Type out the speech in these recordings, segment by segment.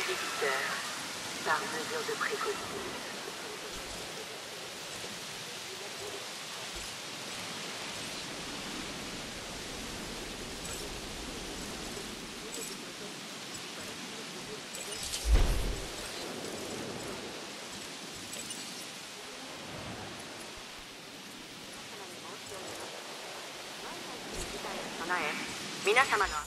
visiteur, par mesure de précaution.皆様の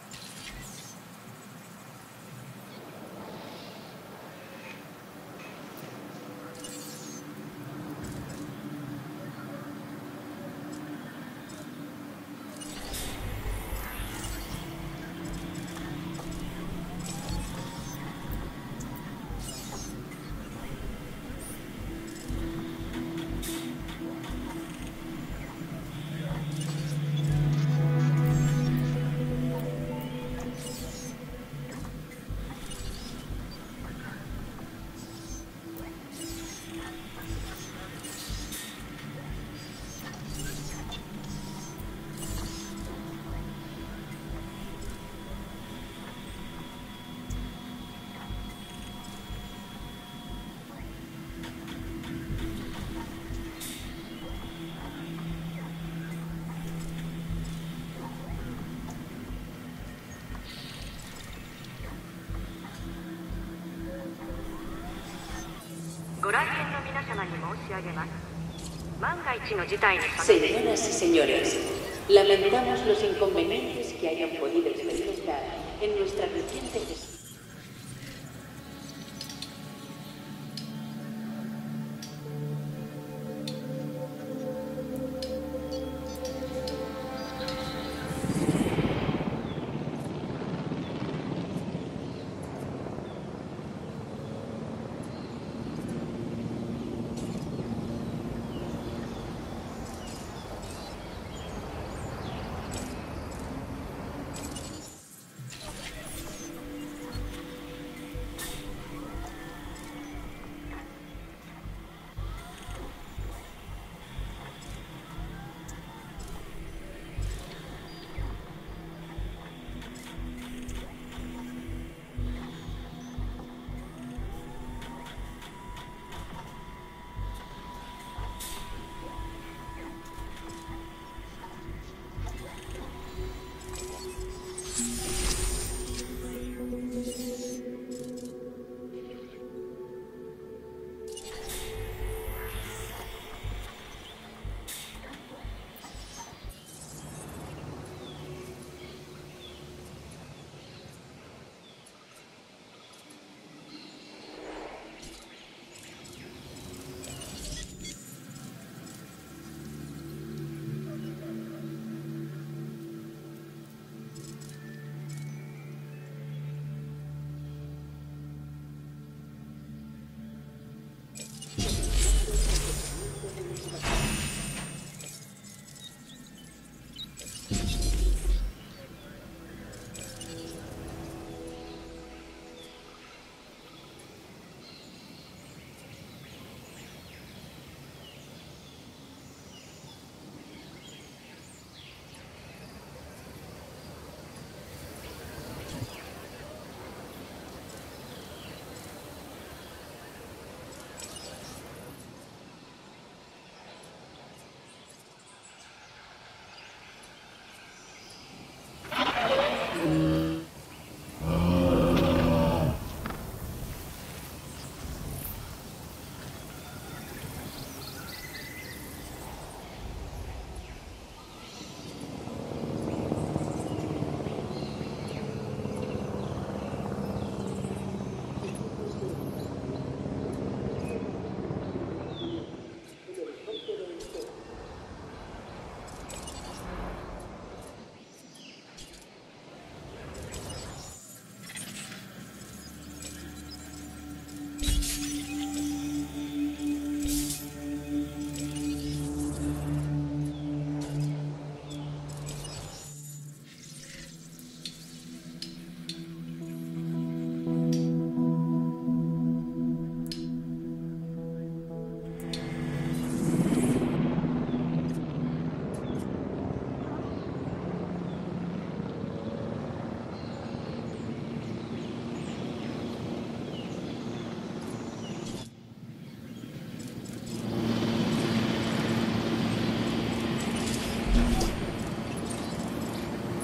ご来店の皆様に申し上げます。万が一の事態に備え。 Señoras y señores, lamentamos los inconvenientes que hayan podido experimentar en nuestra reciente gestión.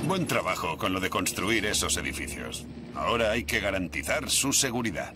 Buen trabajo con lo de construir esos edificios. Ahora hay que garantizar su seguridad.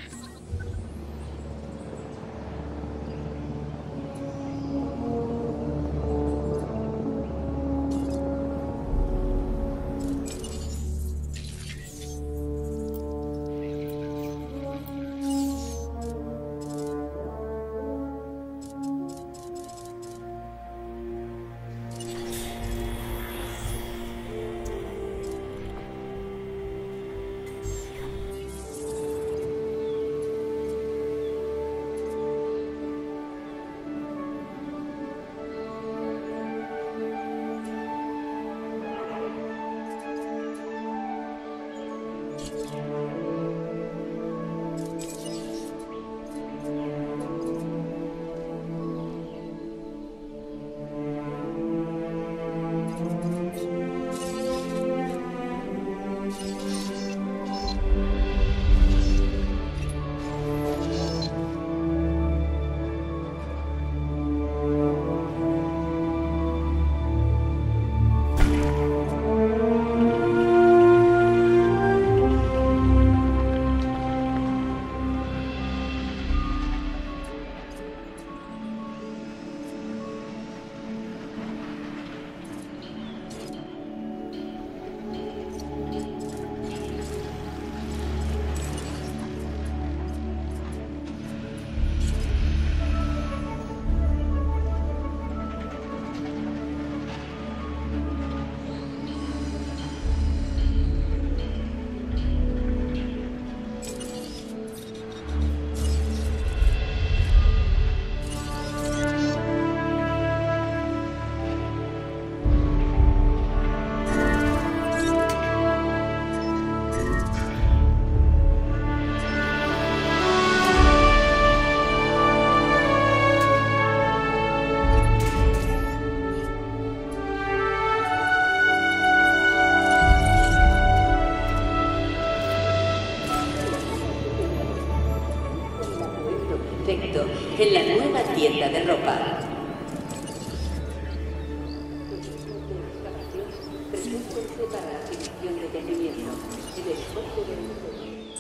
Perfecto, en la nueva tienda de ropa. Presúntense para la asignación de yacimiento. Después de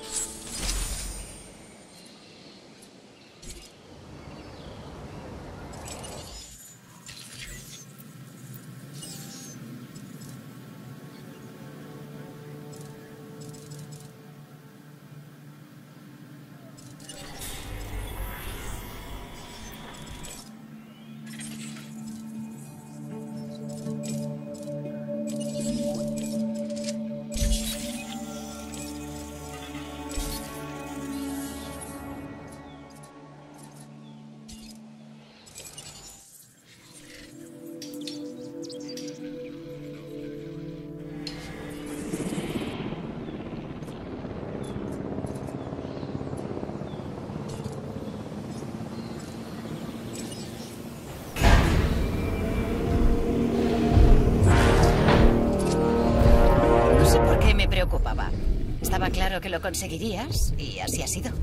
preocupaba. Estaba claro que lo conseguirías y así ha sido.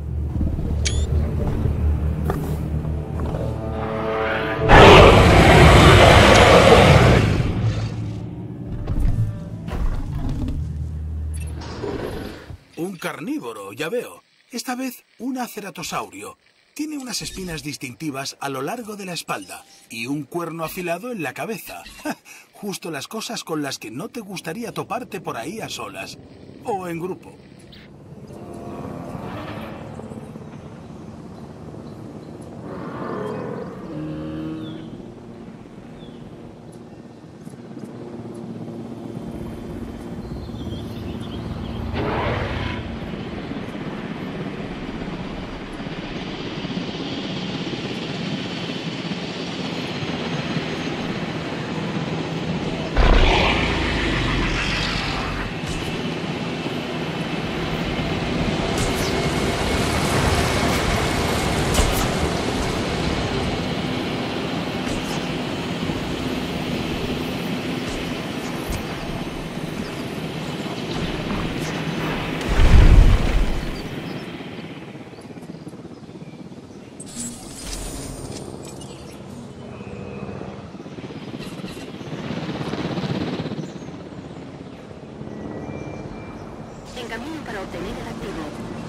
Un carnívoro, ya veo. Esta vez un aceratosaurio. Tiene unas espinas distintivas a lo largo de la espalda y un cuerno afilado en la cabeza. Justo las cosas con las que no te gustaría toparte por ahí a solas. O en grupo. camino para obtener el activo.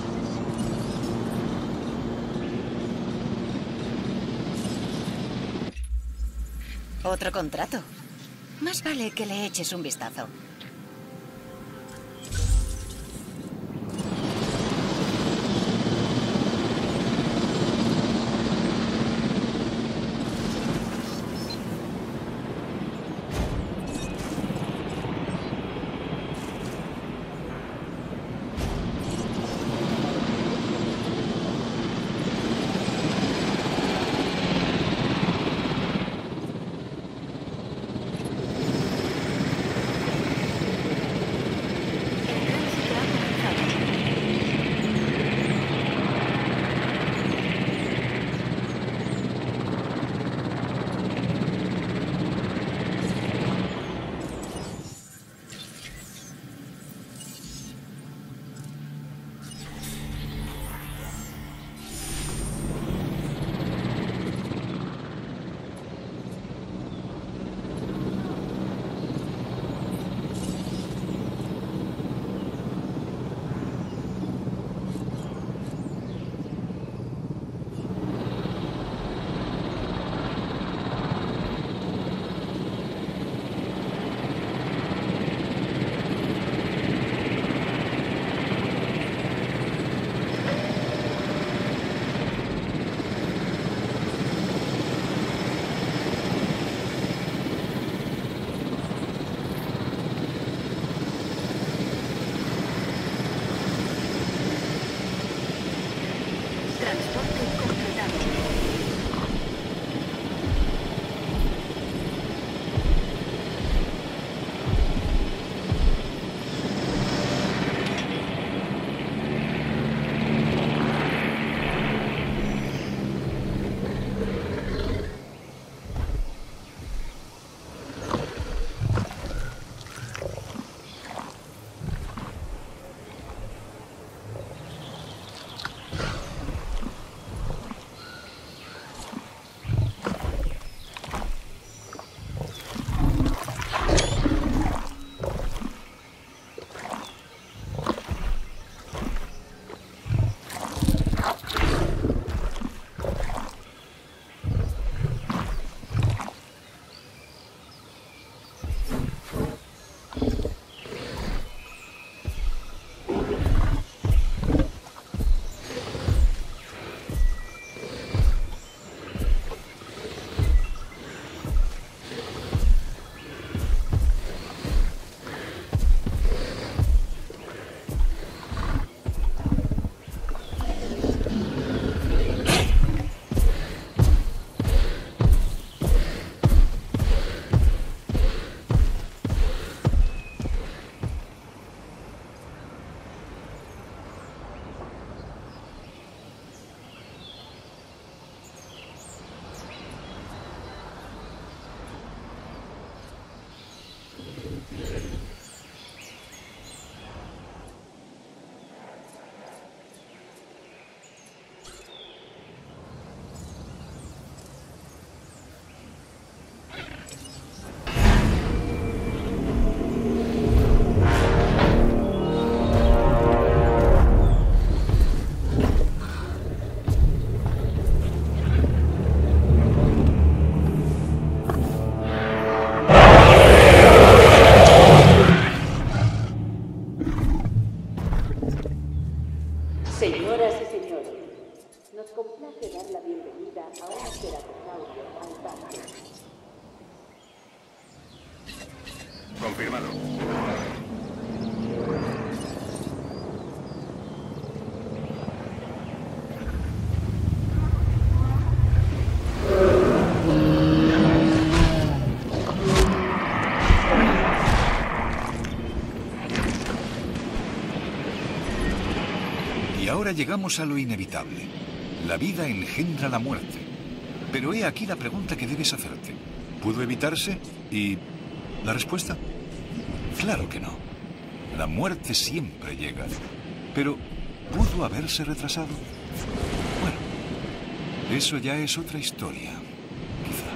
Otro contrato. Más vale que le eches un vistazo. Señoras y señores, nos complace dar la bienvenida a un ceratosaurio al parque. Confirmado. Y ahora llegamos a lo inevitable. La vida engendra la muerte. Pero he aquí la pregunta que debes hacerte. ¿Pudo evitarse? ¿Y la respuesta? Claro que no. La muerte siempre llega. Pero, ¿pudo haberse retrasado? Bueno, eso ya es otra historia, quizá.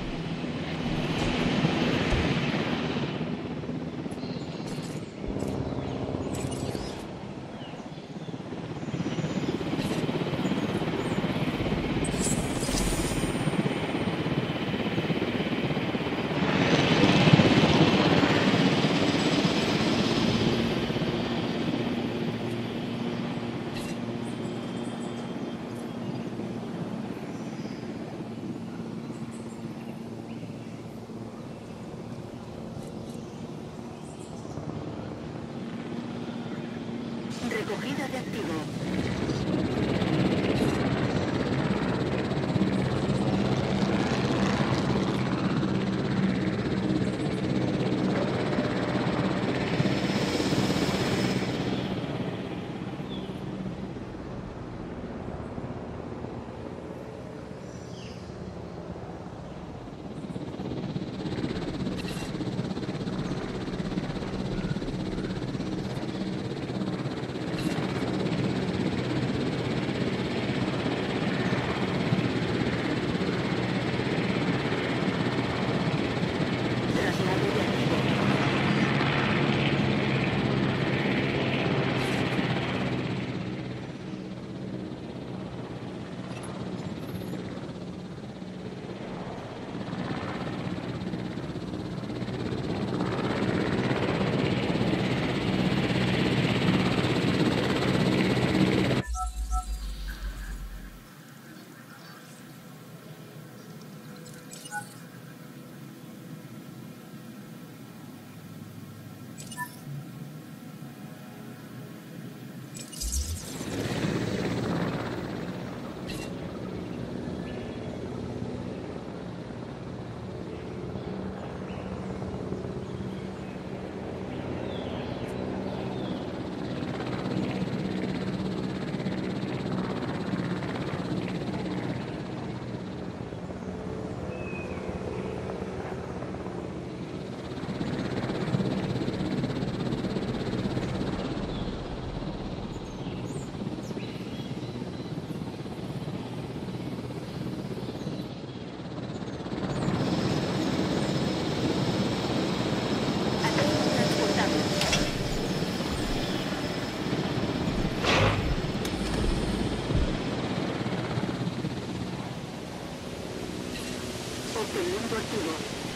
Obteniendo activo.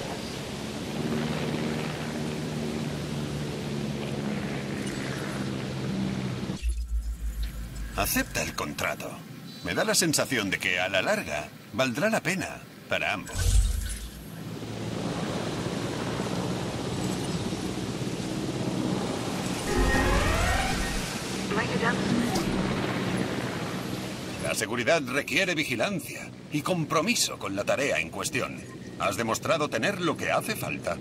Acepta el contrato. Me da la sensación de que a la larga valdrá la pena para ambos. La seguridad requiere vigilancia y compromiso con la tarea en cuestión. Has demostrado tener lo que hace falta.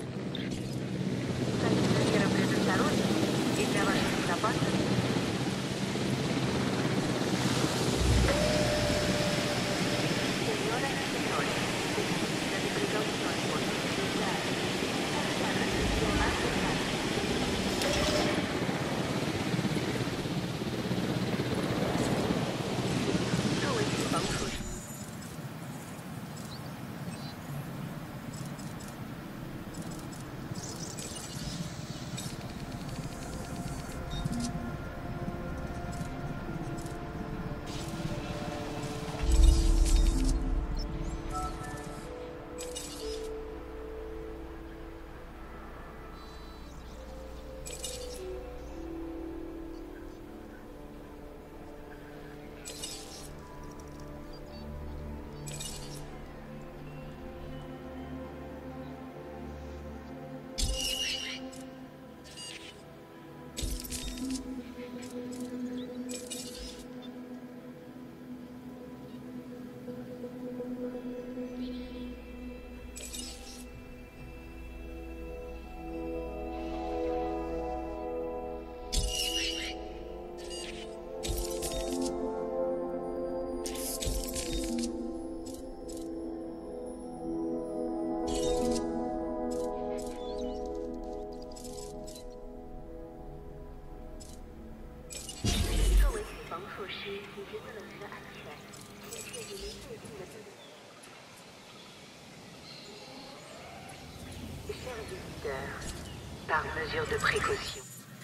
Par mesure de précaution.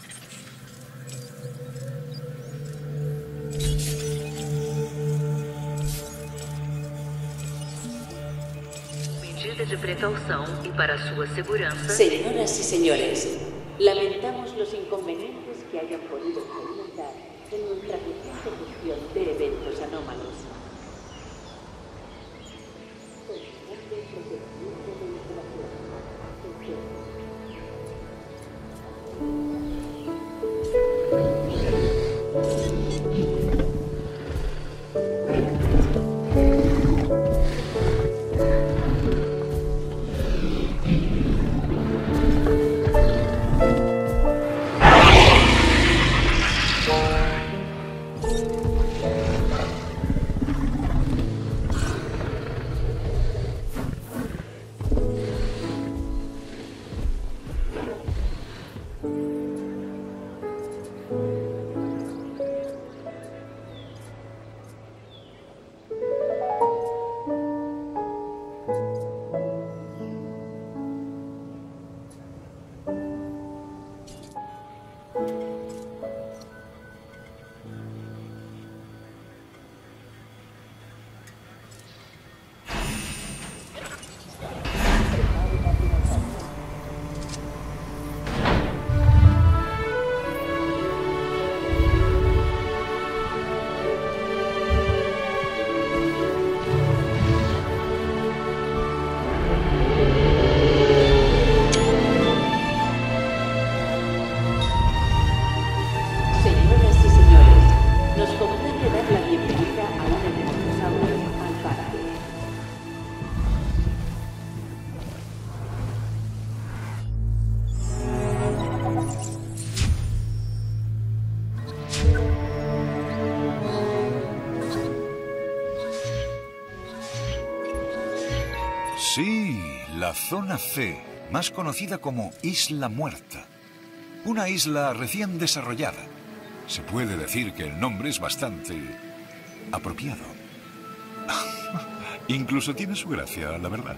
Medidas de precaução e para sua segurança. Señoras y señores, lamentamos los inconvenientes que hayan podido experimentar en nuestra reciente gestión de eventos anómalos. Sí, la Zona C, más conocida como Isla Muerta. Una isla recién desarrollada. Se puede decir que el nombre es bastante apropiado. Incluso tiene su gracia, la verdad.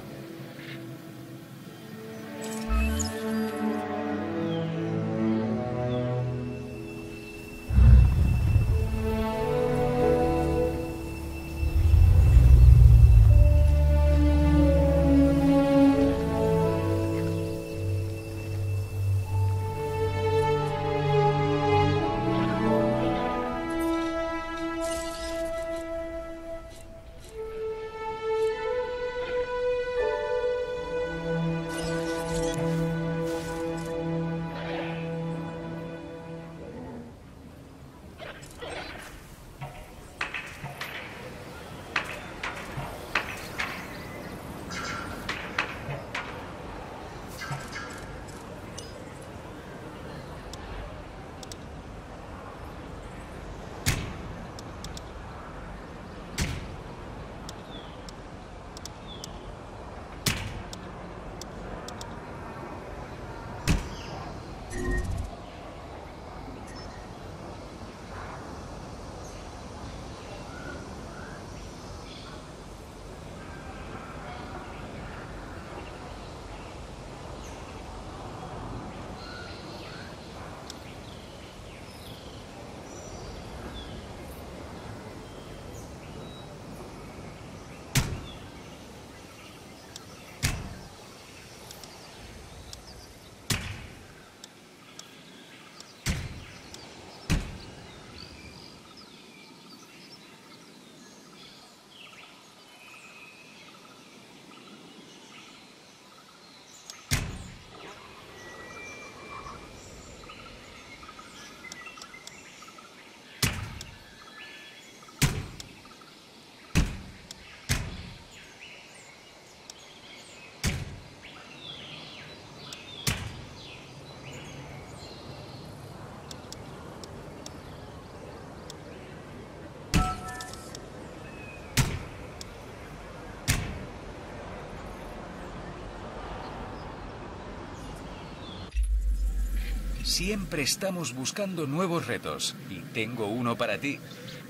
Siempre estamos buscando nuevos retos. Y tengo uno para ti.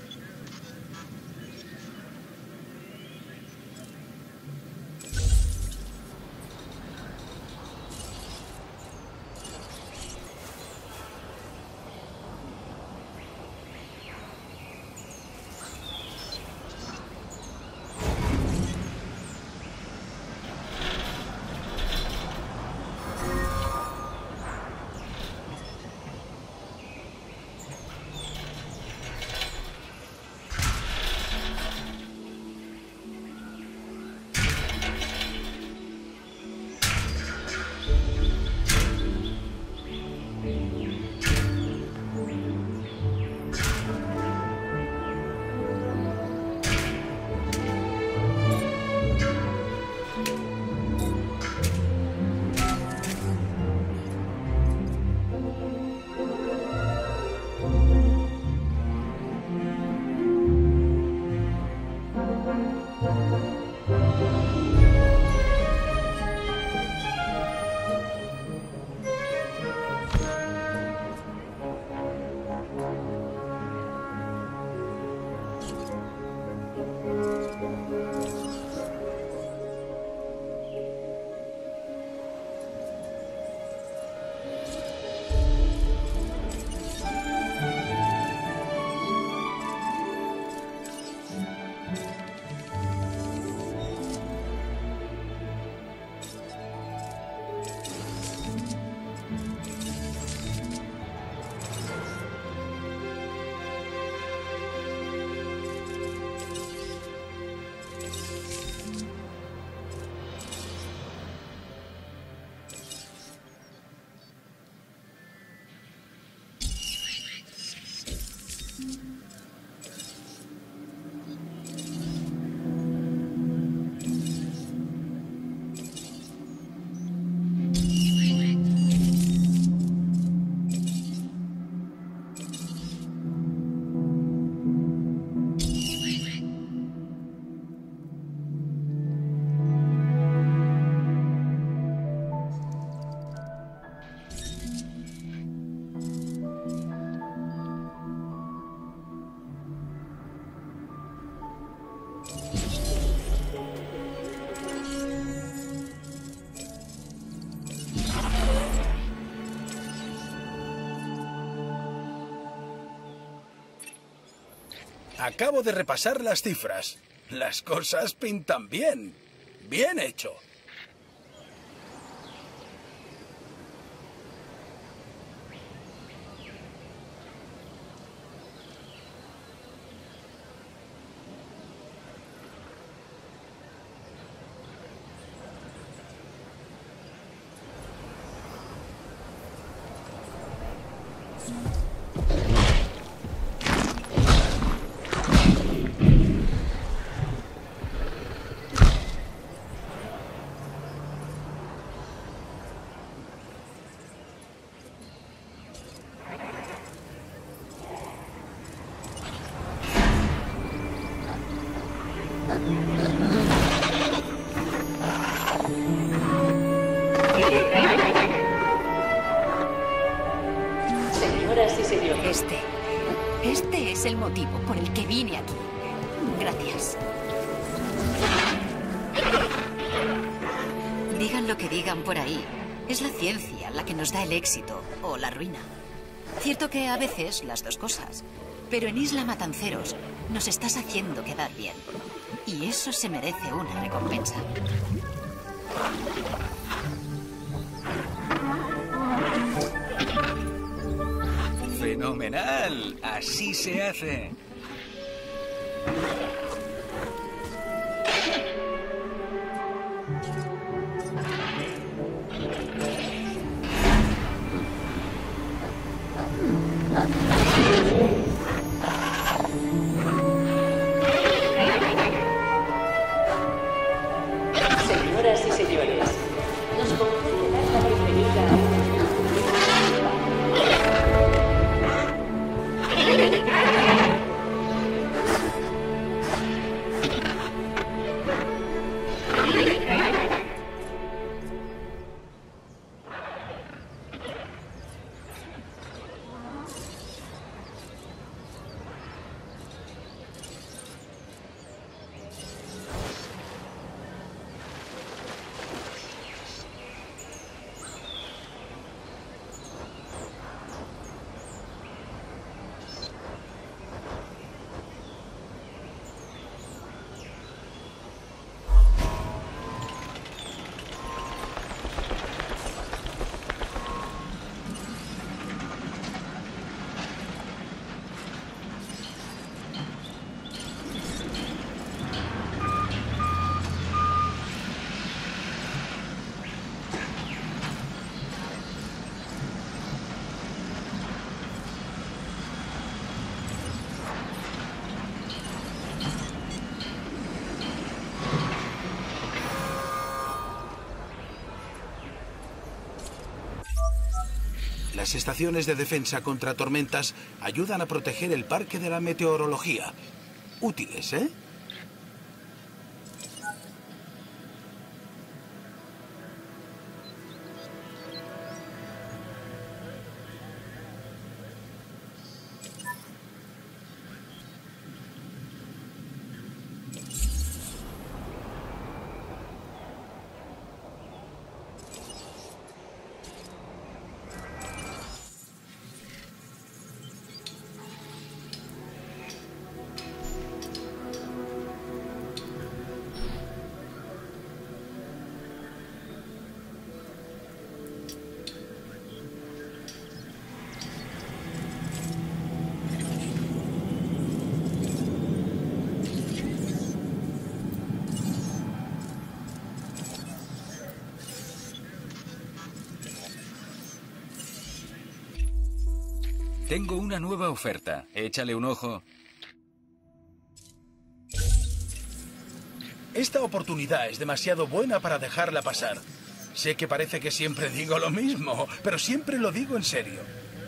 Acabo de repasar las cifras. Las cosas pintan bien. Bien hecho. Señoras y señores. Este es el motivo por el que vine aquí. Gracias. Digan lo que digan por ahí. Es la ciencia la que nos da el éxito o la ruina. Cierto que a veces las dos cosas. Pero en Isla Matanceros nos estás haciendo quedar bien. Y eso se merece una recompensa. ¡Fenomenal! Así se hace. Señoras y señores, nos concede dar la bienvenida a Las estaciones de defensa contra tormentas ayudan a proteger el parque de la meteorología. Útiles, ¿eh? Tengo una nueva oferta. Échale un ojo. Esta oportunidad es demasiado buena para dejarla pasar. Sé que parece que siempre digo lo mismo, pero siempre lo digo en serio.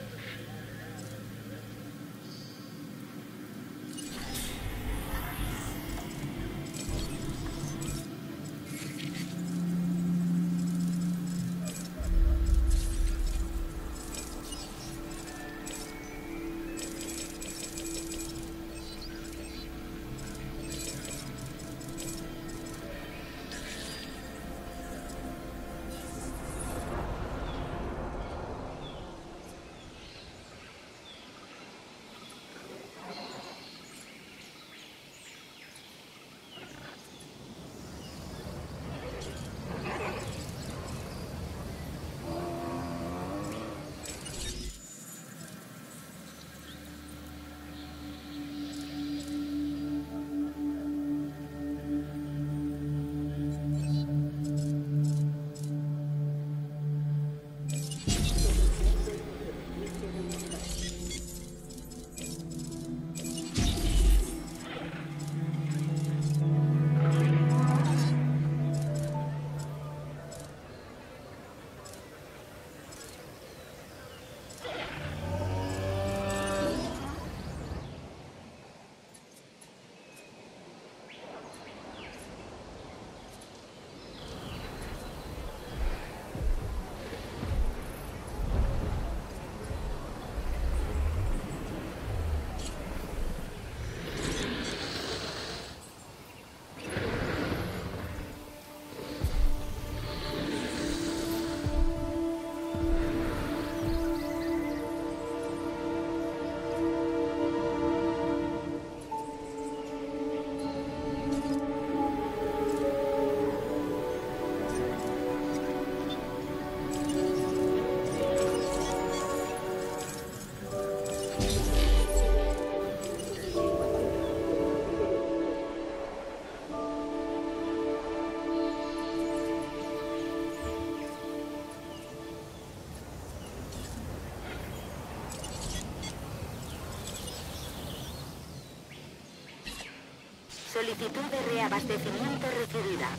Solicitud de reabastecimiento recibida.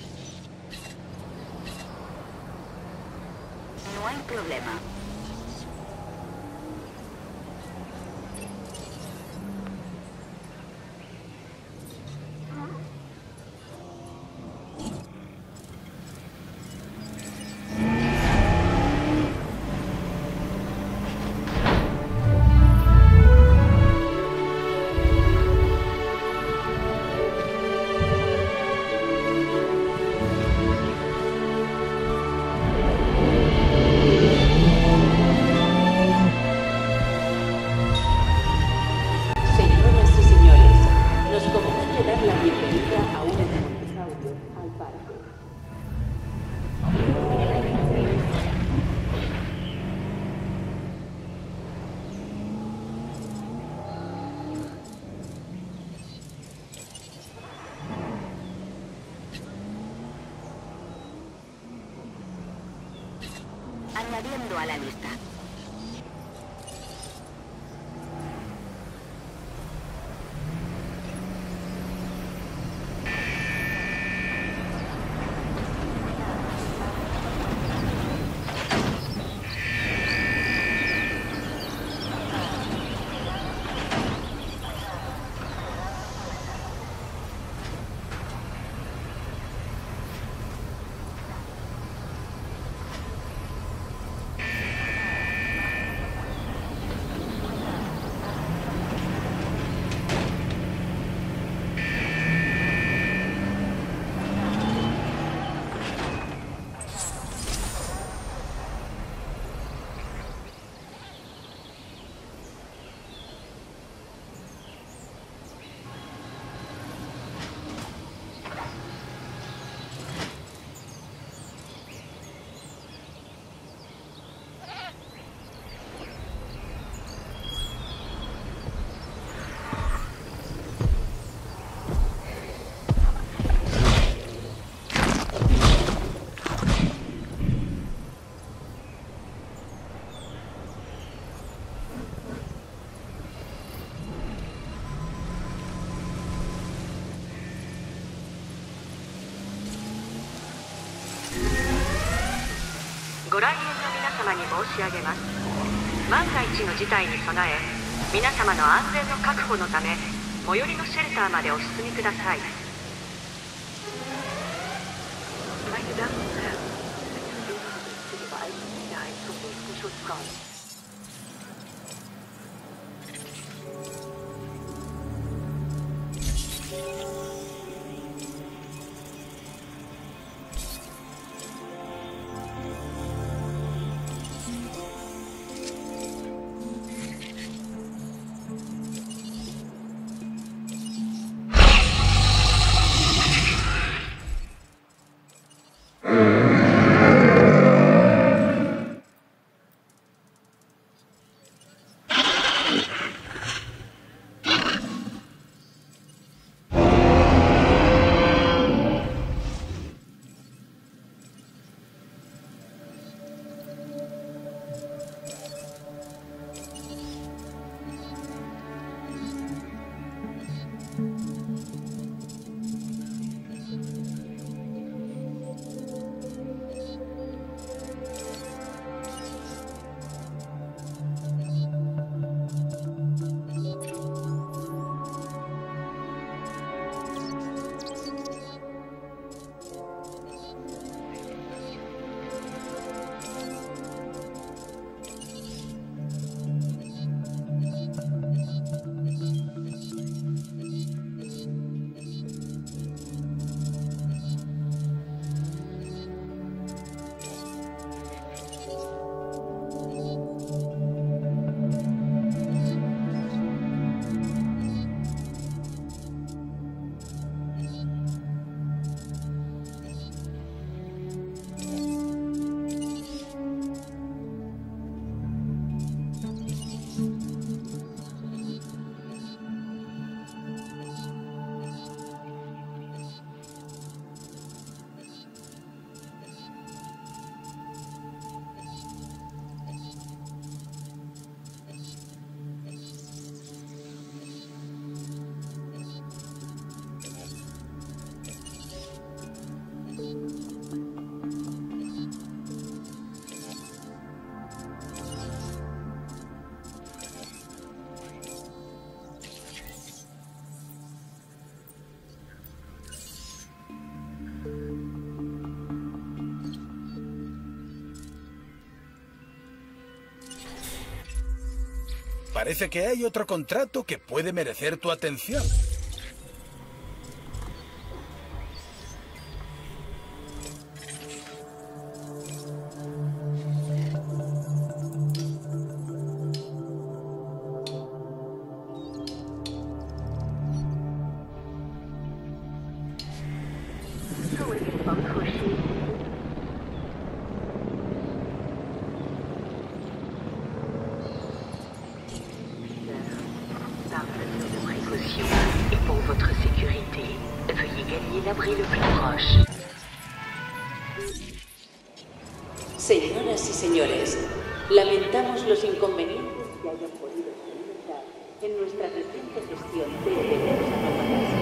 No hay problema. Añadiendo a la lista. ご来園の皆様に申し上げます。万が一の事態に備え、皆様の安全の確保のため、最寄りのシェルターまでお進みください。Meine Damen und Herren, für die Sicherheit zum nächsten Schutzraum. Parece que hay otro contrato que puede merecer tu atención. Señoras y señores, lamentamos los inconvenientes que hayan podido experimentar en nuestra reciente gestión de eventos anormales.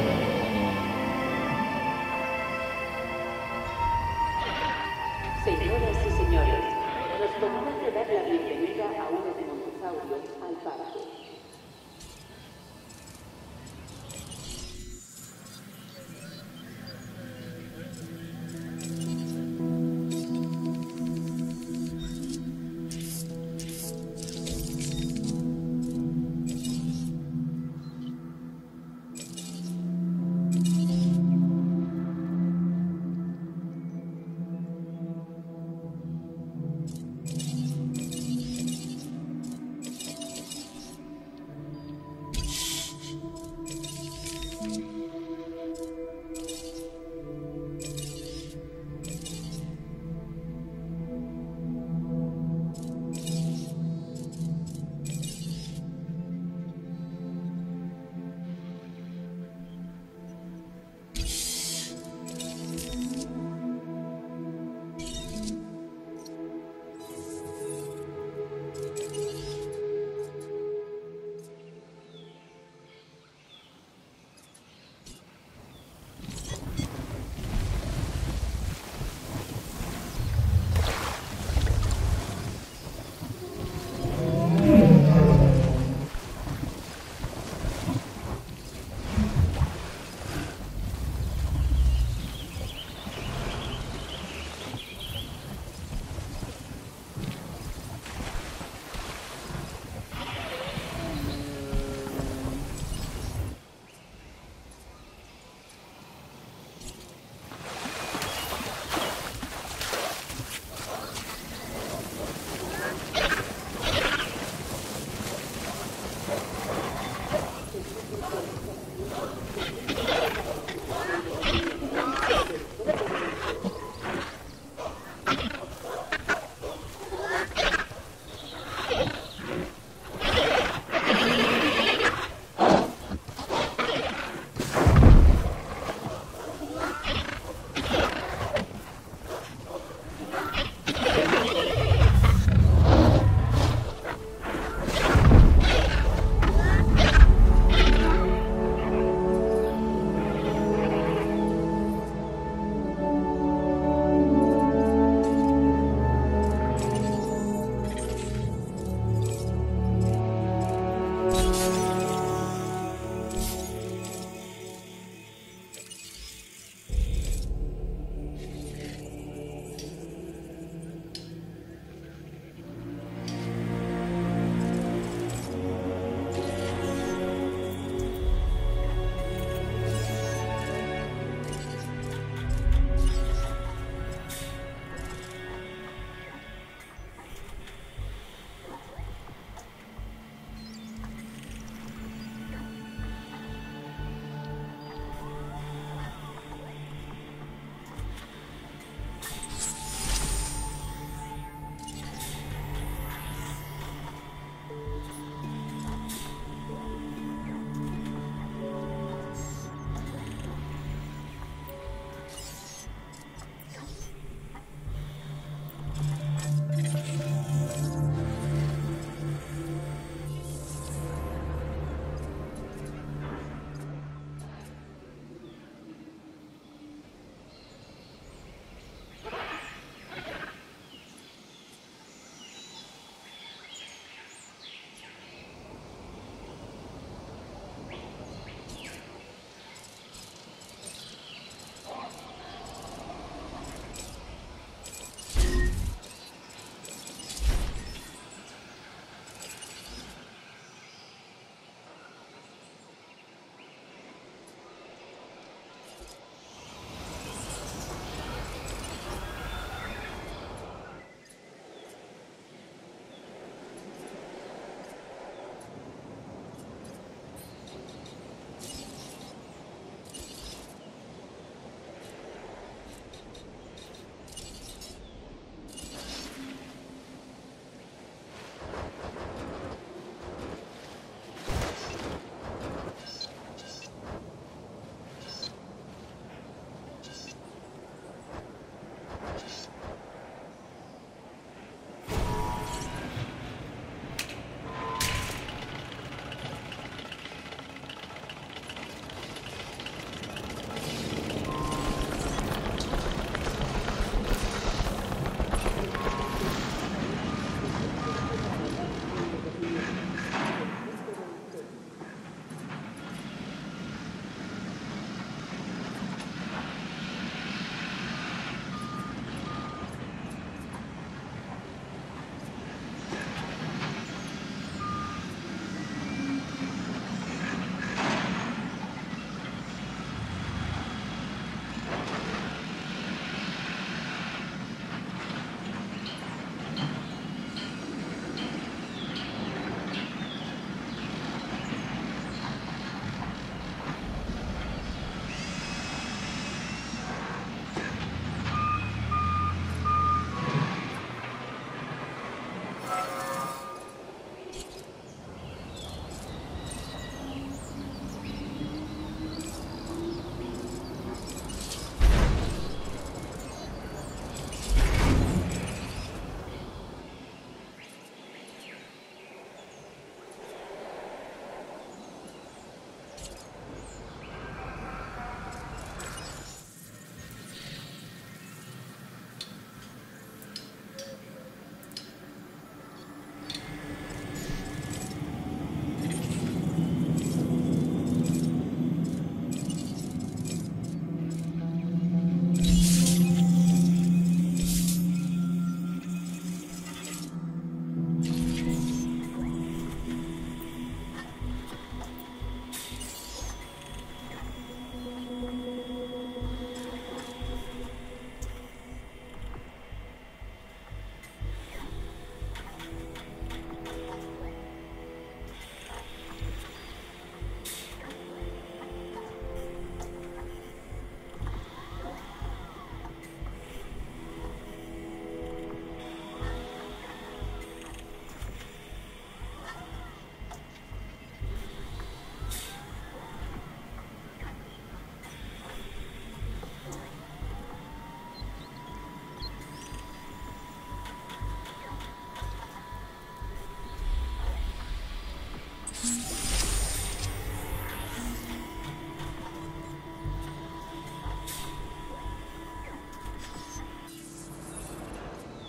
Señoras y señores, nos complace dar la bienvenida a uno de Montesaurio al parque.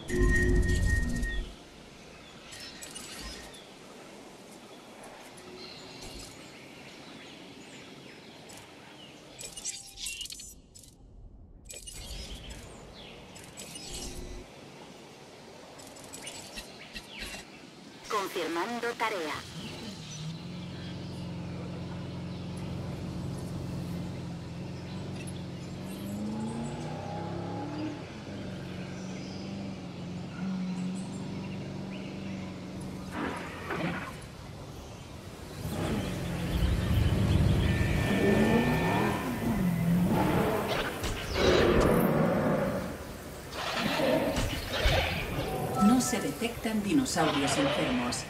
Confirmando tarea. No se detectan dinosaurios enfermos.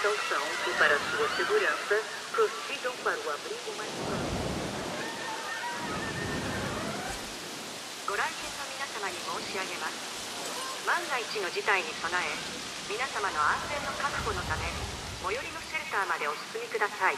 precaução e para sua segurança, prossigam para o abrigo mais próximo. ご来店の皆様に申し上げます。万が一の事態に備え、皆様の安全の確保のため、最寄りのシェルターまでお進みください。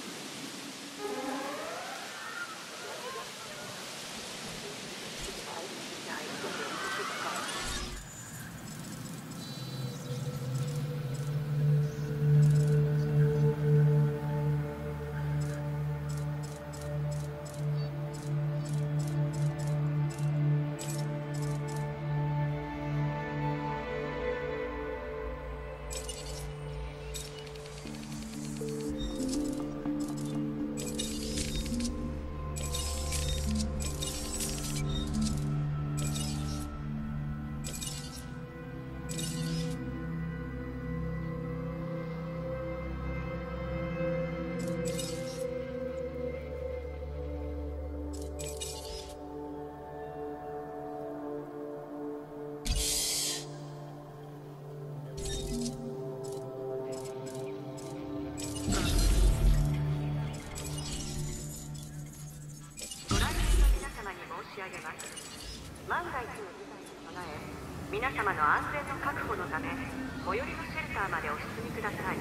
万が一の事態に備え、皆様の安全の確保のため、最寄りのシェルターまでお進みください。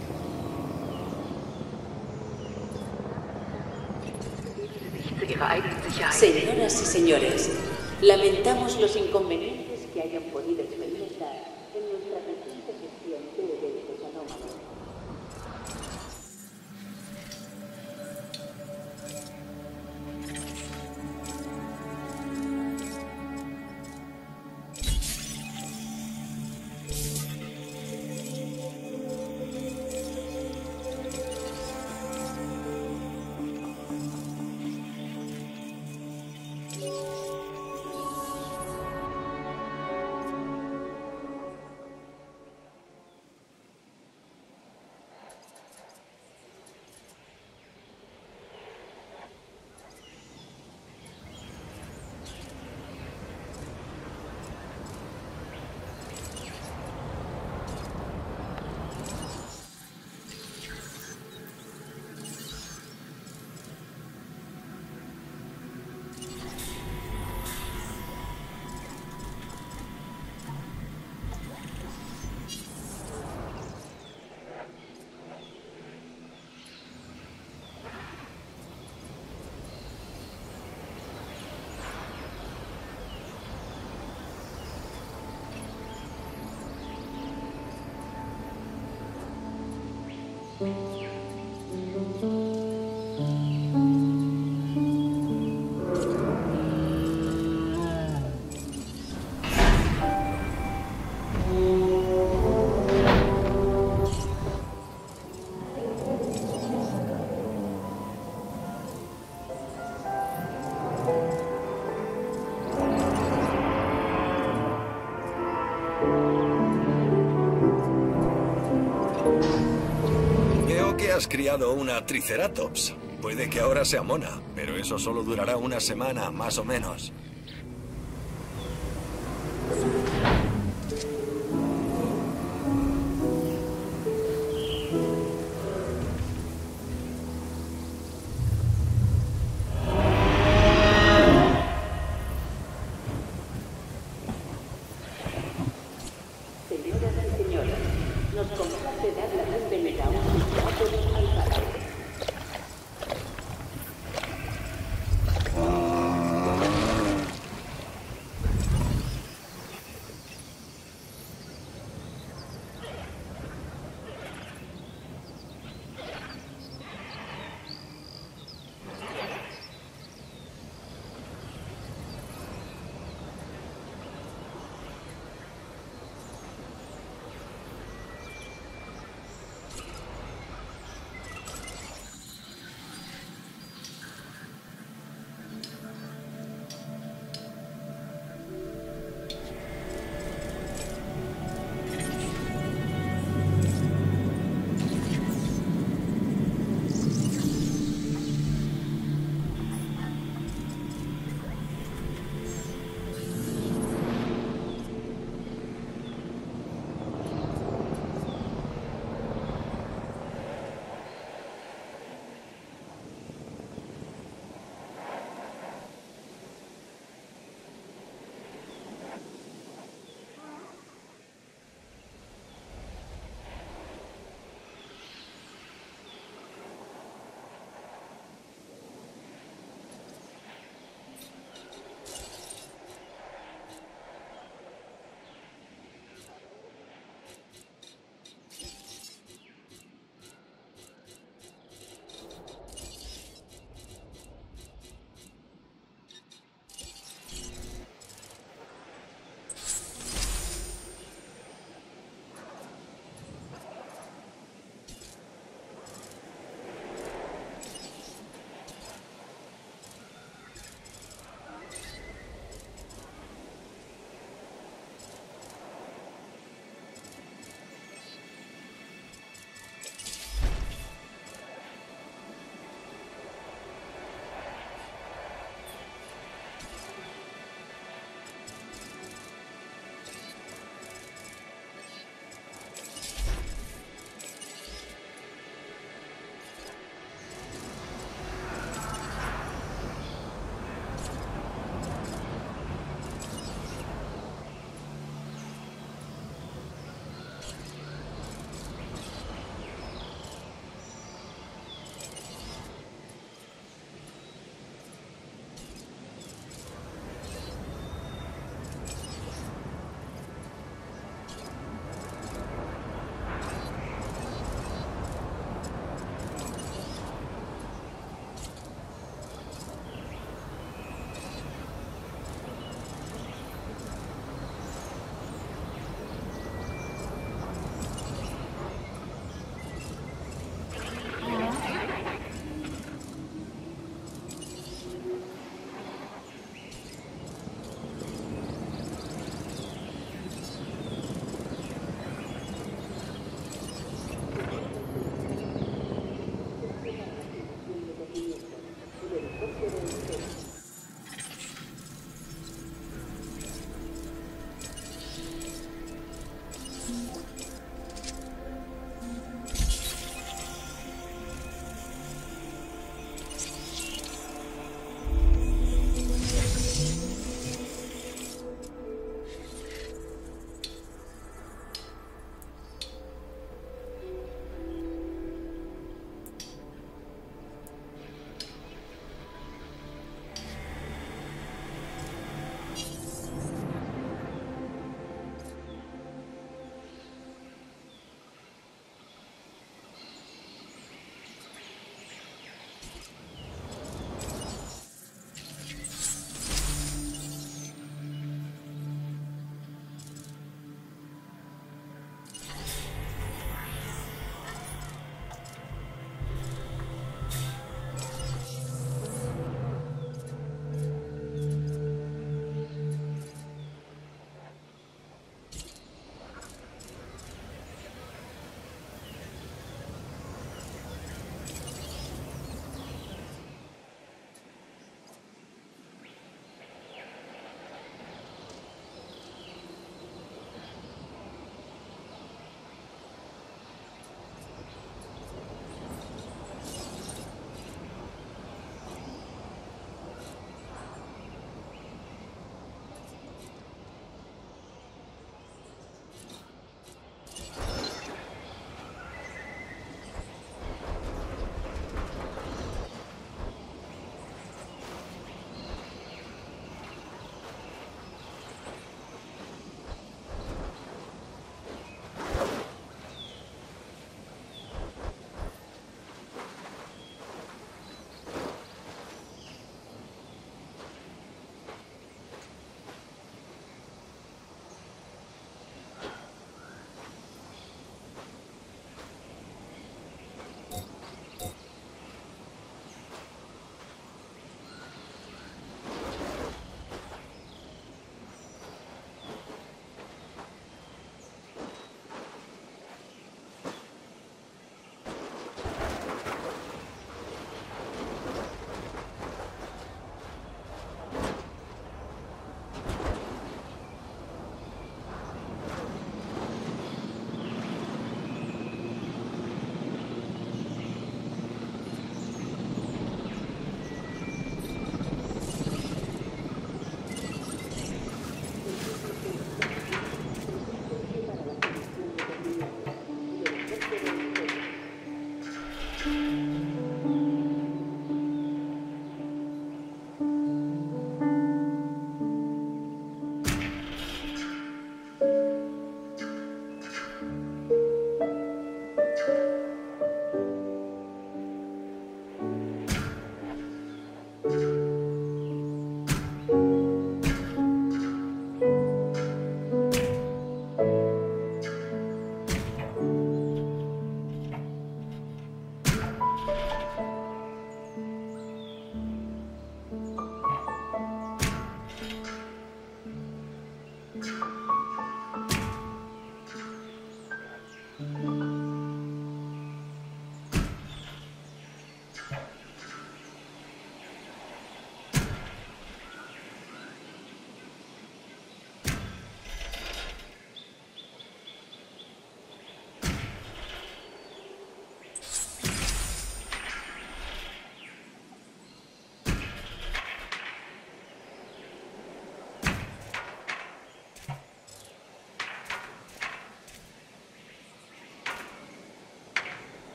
Señoras y señores, lamentamos los inconvenientes que hayan podido experimentar en nuestra reciente gestión de eventos anómalos. Has criado una Triceratops. Puede que ahora sea mona, pero eso solo durará una semana, más o menos. Señoras y señores, nos complace dar la bienvenida a un invitado al parque.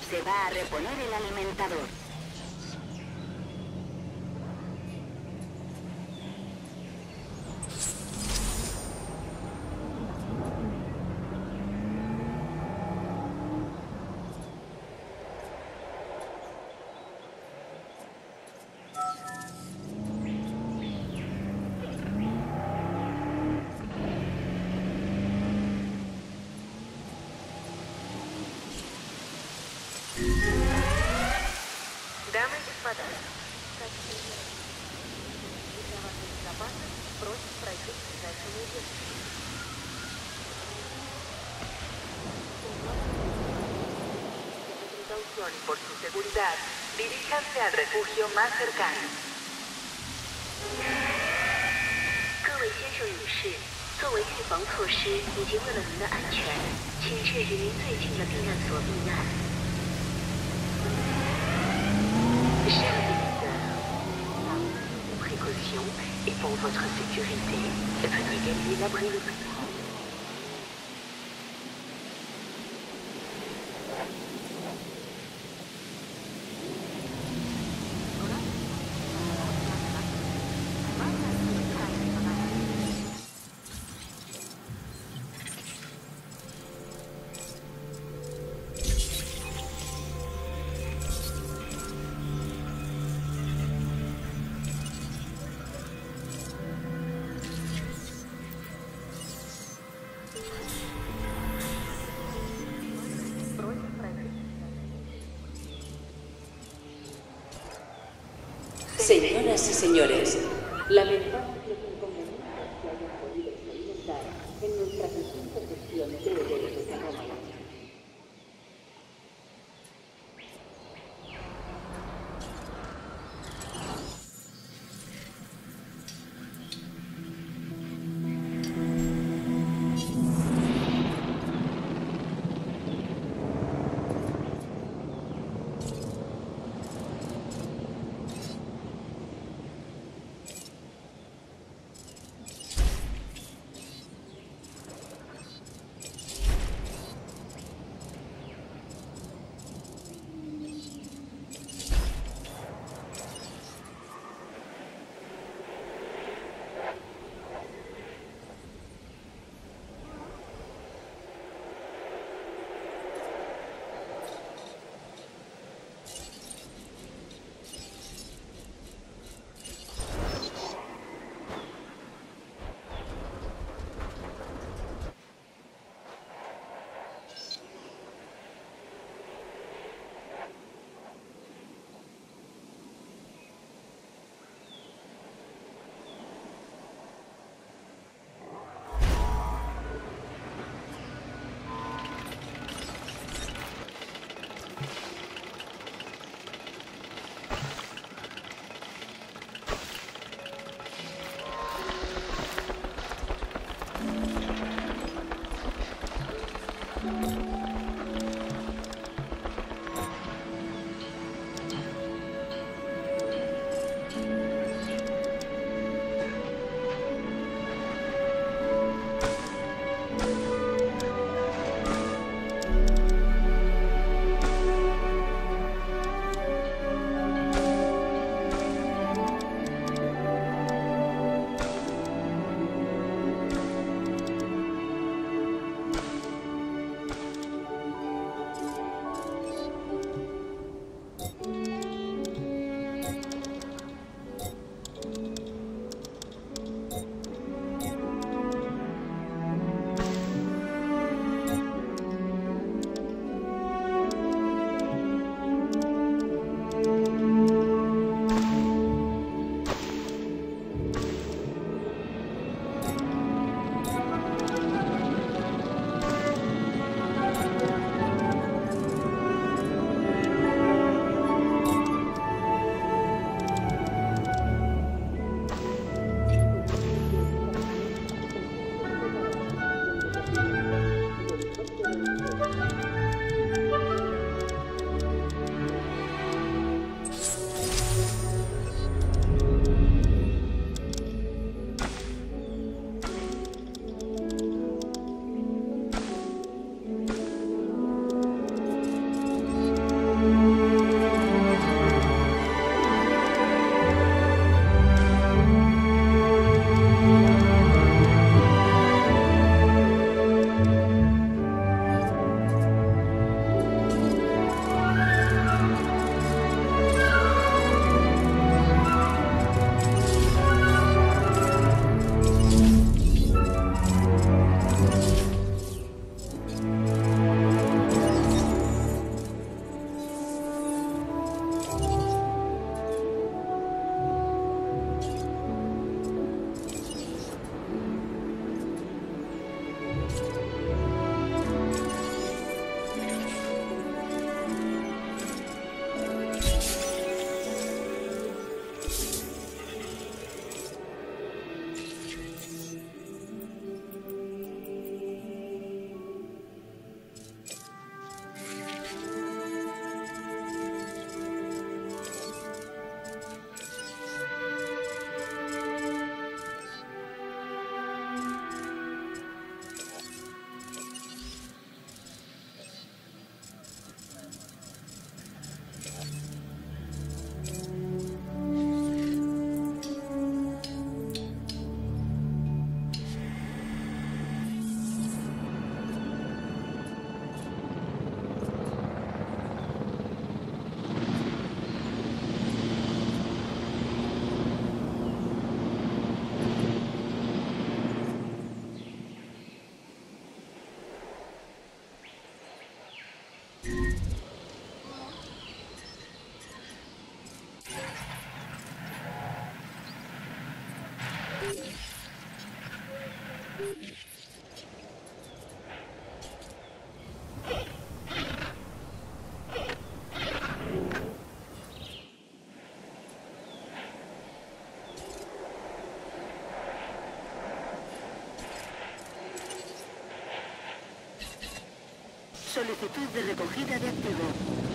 Se va a reponer el alimentador. Дамы и господа, для вашей безопасности просим пройти к ближайшему убежищу. Precaución y por su seguridad, diríjanse al refugio más cercano. 各位先生女士，作为预防措施以及为了您的安全，请去离您最近的避难所避难。Précaution et pour votre sécurité, veuillez gagner l'abri le plus proche. Señoras y señores, lamentamos los inconvenientes que hayan podido experimentar en nuestra reciente sesión de desarrollo. Solicitud de recogida de activo.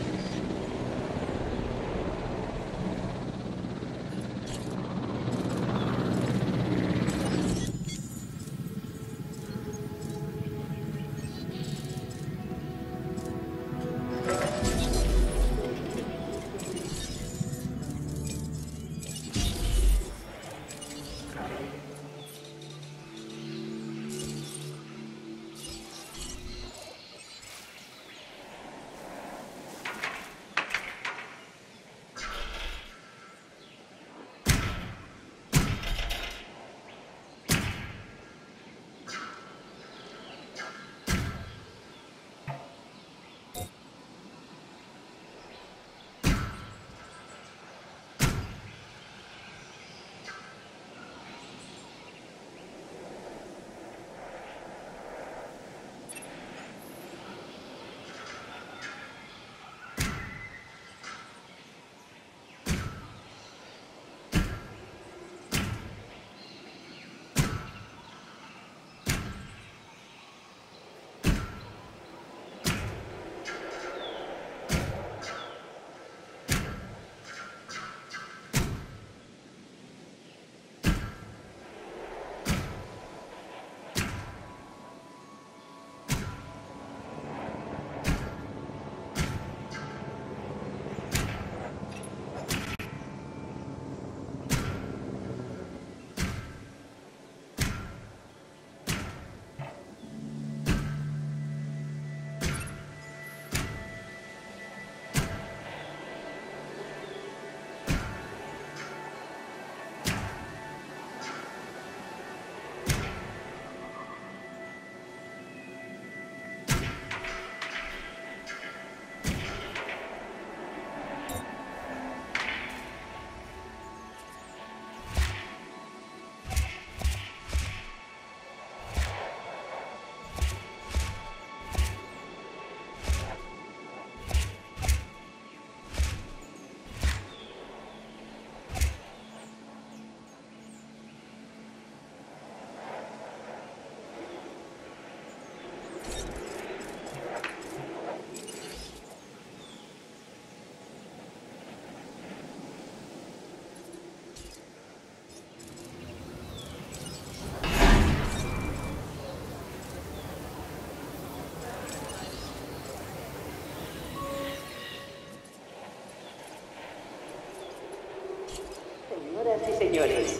Señoras y señores,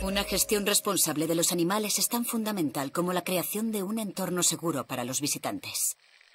Una gestión responsable de los animales es tan fundamental como la creación de un entorno seguro para los visitantes.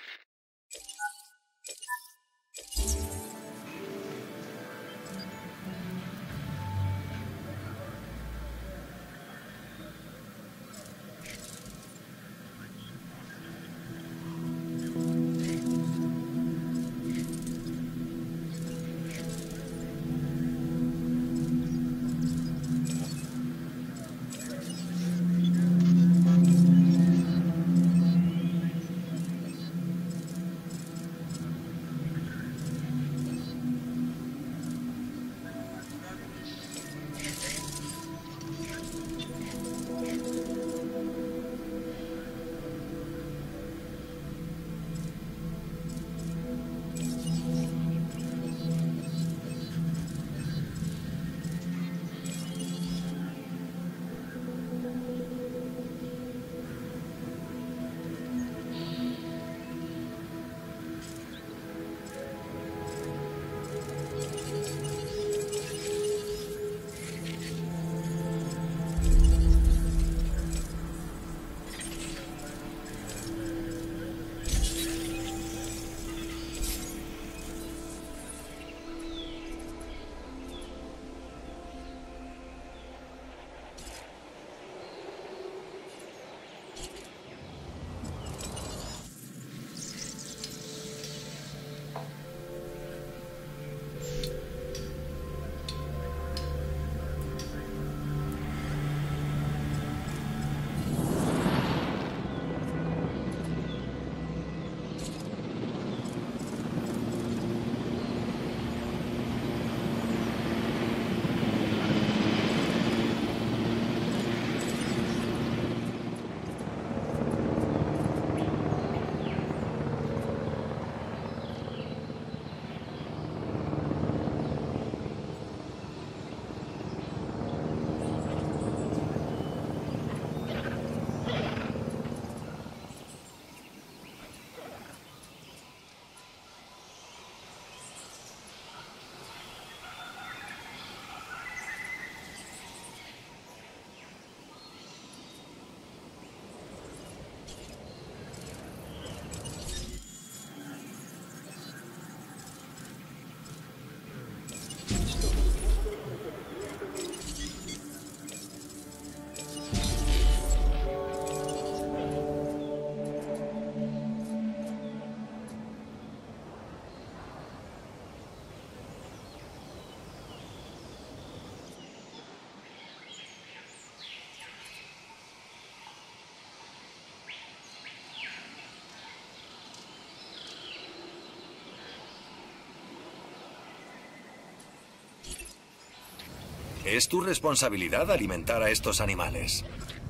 Es tu responsabilidad alimentar a estos animales.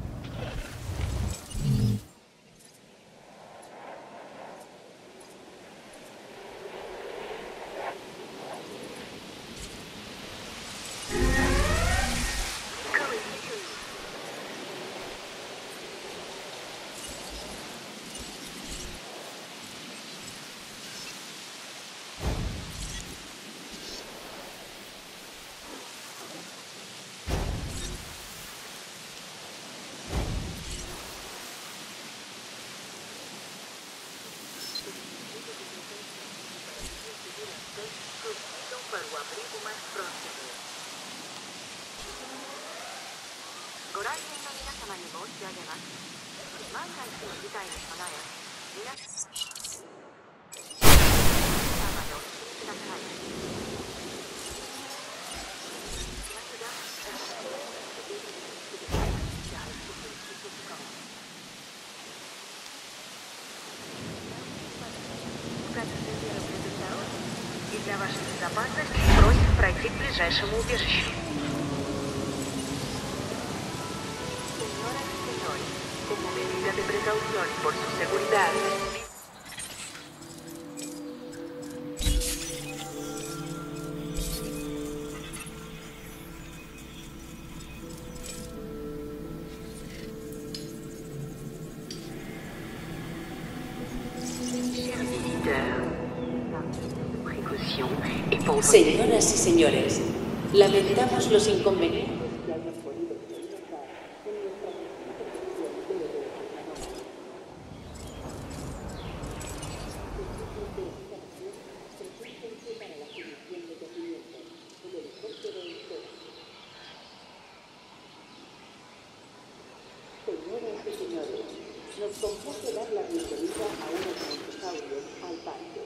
Для вашей безопасности просим пройти к ближайшему убежищу. Señoras y señores, como medida de precaución por su seguridad. Señoras y señores, lamentamos los inconvenientes que hayan podido tener Señoras y señores, nos complace dar la bienvenida a unos montosaurios al parque.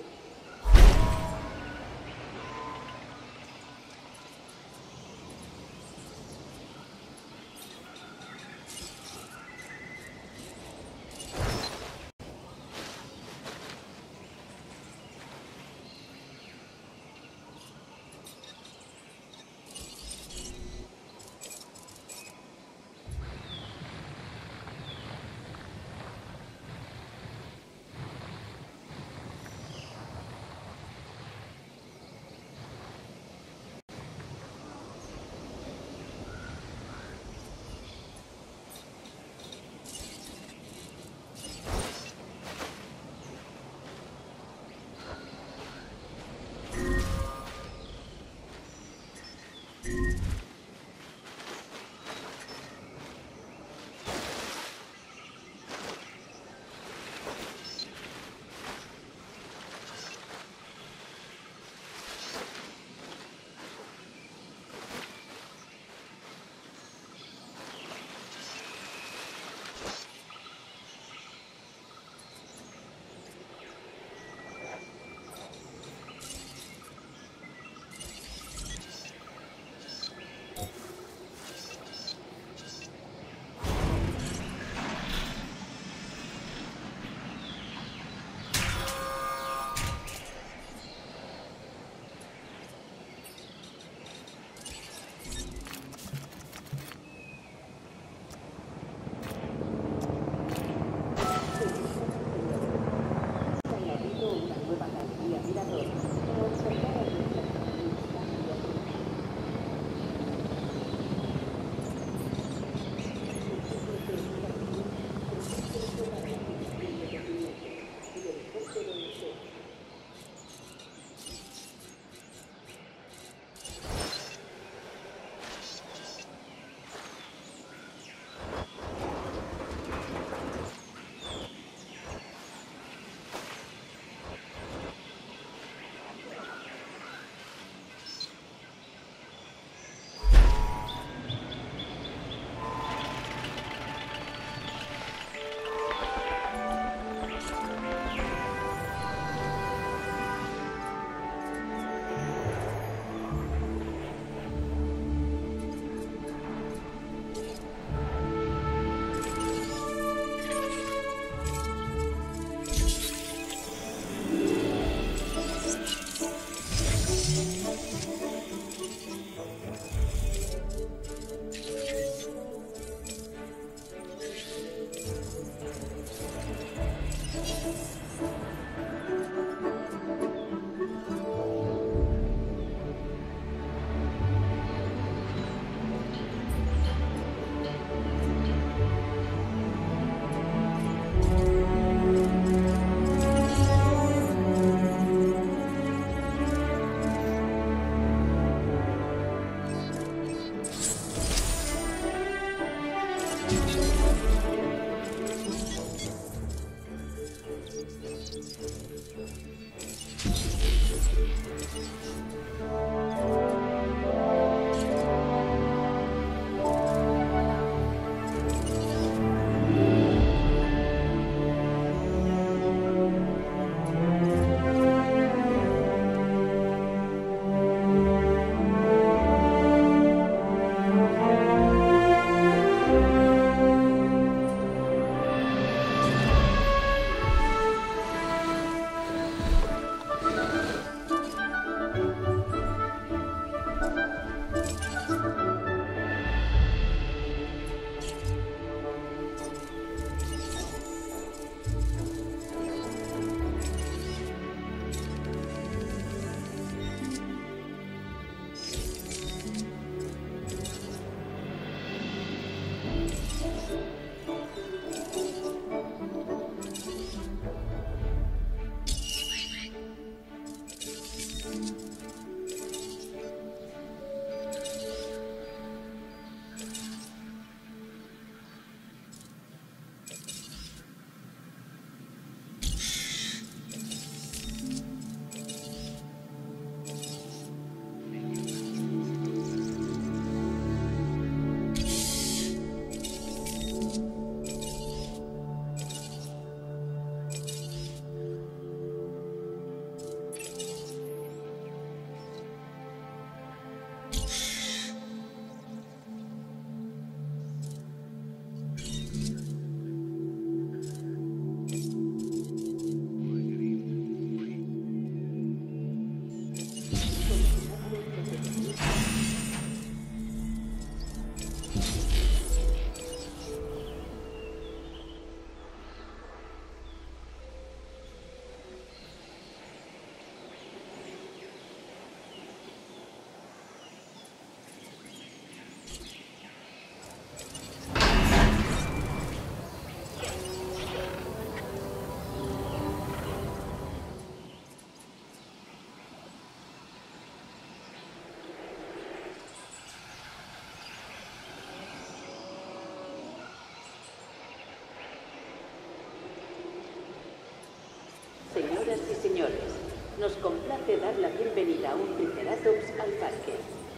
Señoras y señores, nos complace dar la bienvenida a un Triceratops al parque.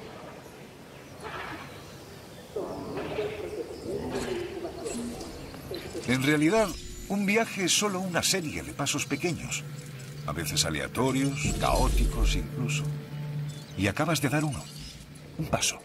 En realidad, un viaje es solo una serie de pasos pequeños, a veces aleatorios, caóticos incluso. Y acabas de dar uno, un paso.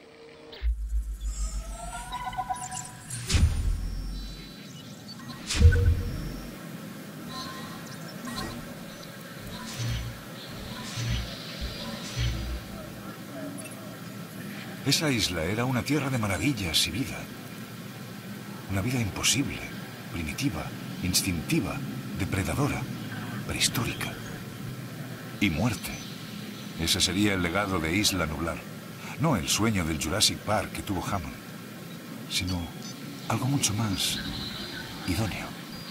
Esa isla era una tierra de maravillas y vida. Una vida imposible, primitiva, instintiva, depredadora, prehistórica. Y muerte. Ese sería el legado de Isla Nublar. No el sueño del Jurassic Park que tuvo Hammond, sino algo mucho más idóneo.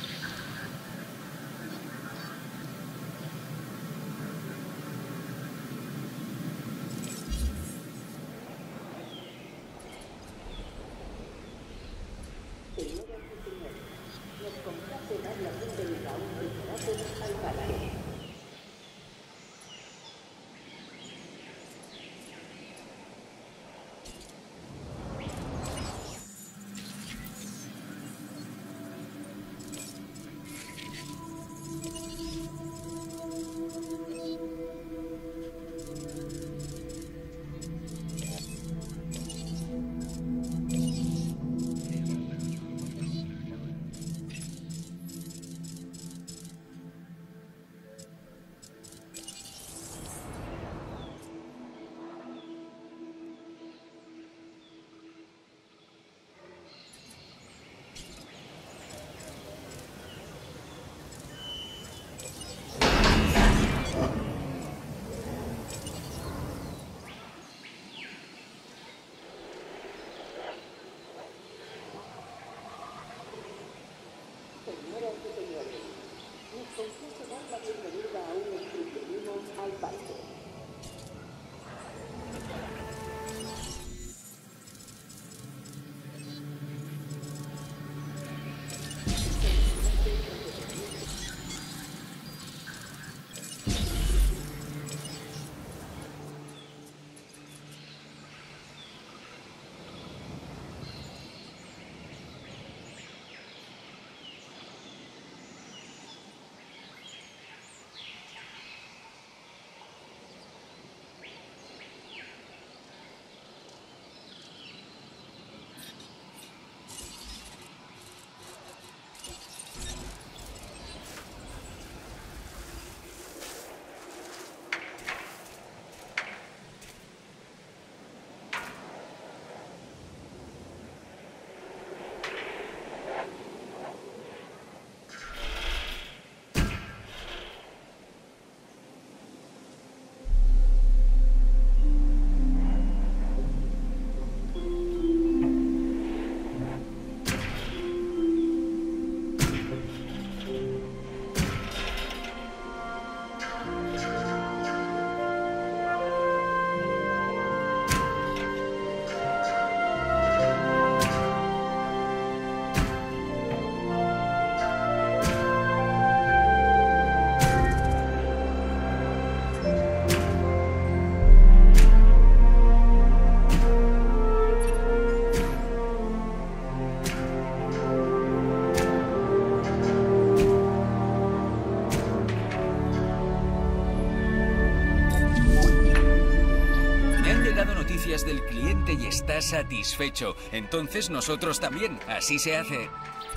Del cliente y está satisfecho. Entonces nosotros también. Así se hace.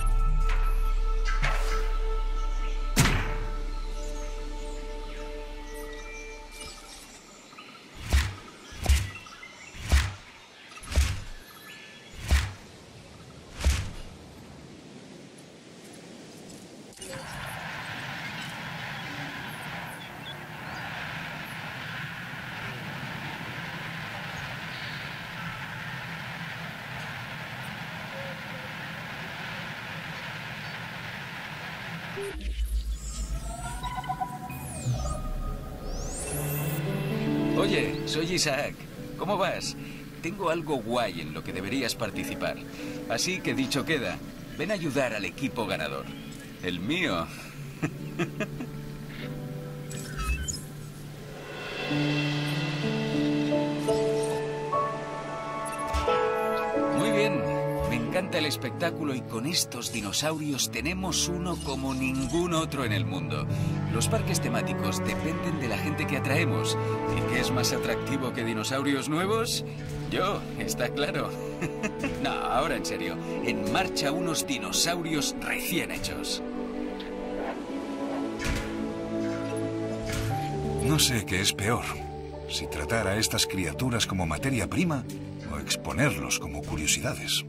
Oye, soy Isaac. ¿Cómo vas? Tengo algo guay en lo que deberías participar. Así que dicho queda, ven a ayudar al equipo ganador. El mío. Muy bien, me encanta el espectáculo y con estos dinosaurios tenemos uno como ningún otro en el mundo. Los parques temáticos dependen de la gente que atraemos. ¿Y qué es más atractivo que dinosaurios nuevos? Yo, está claro. No, ahora en serio, en marcha unos dinosaurios recién hechos. No sé qué es peor, si tratar a estas criaturas como materia prima o exponerlos como curiosidades.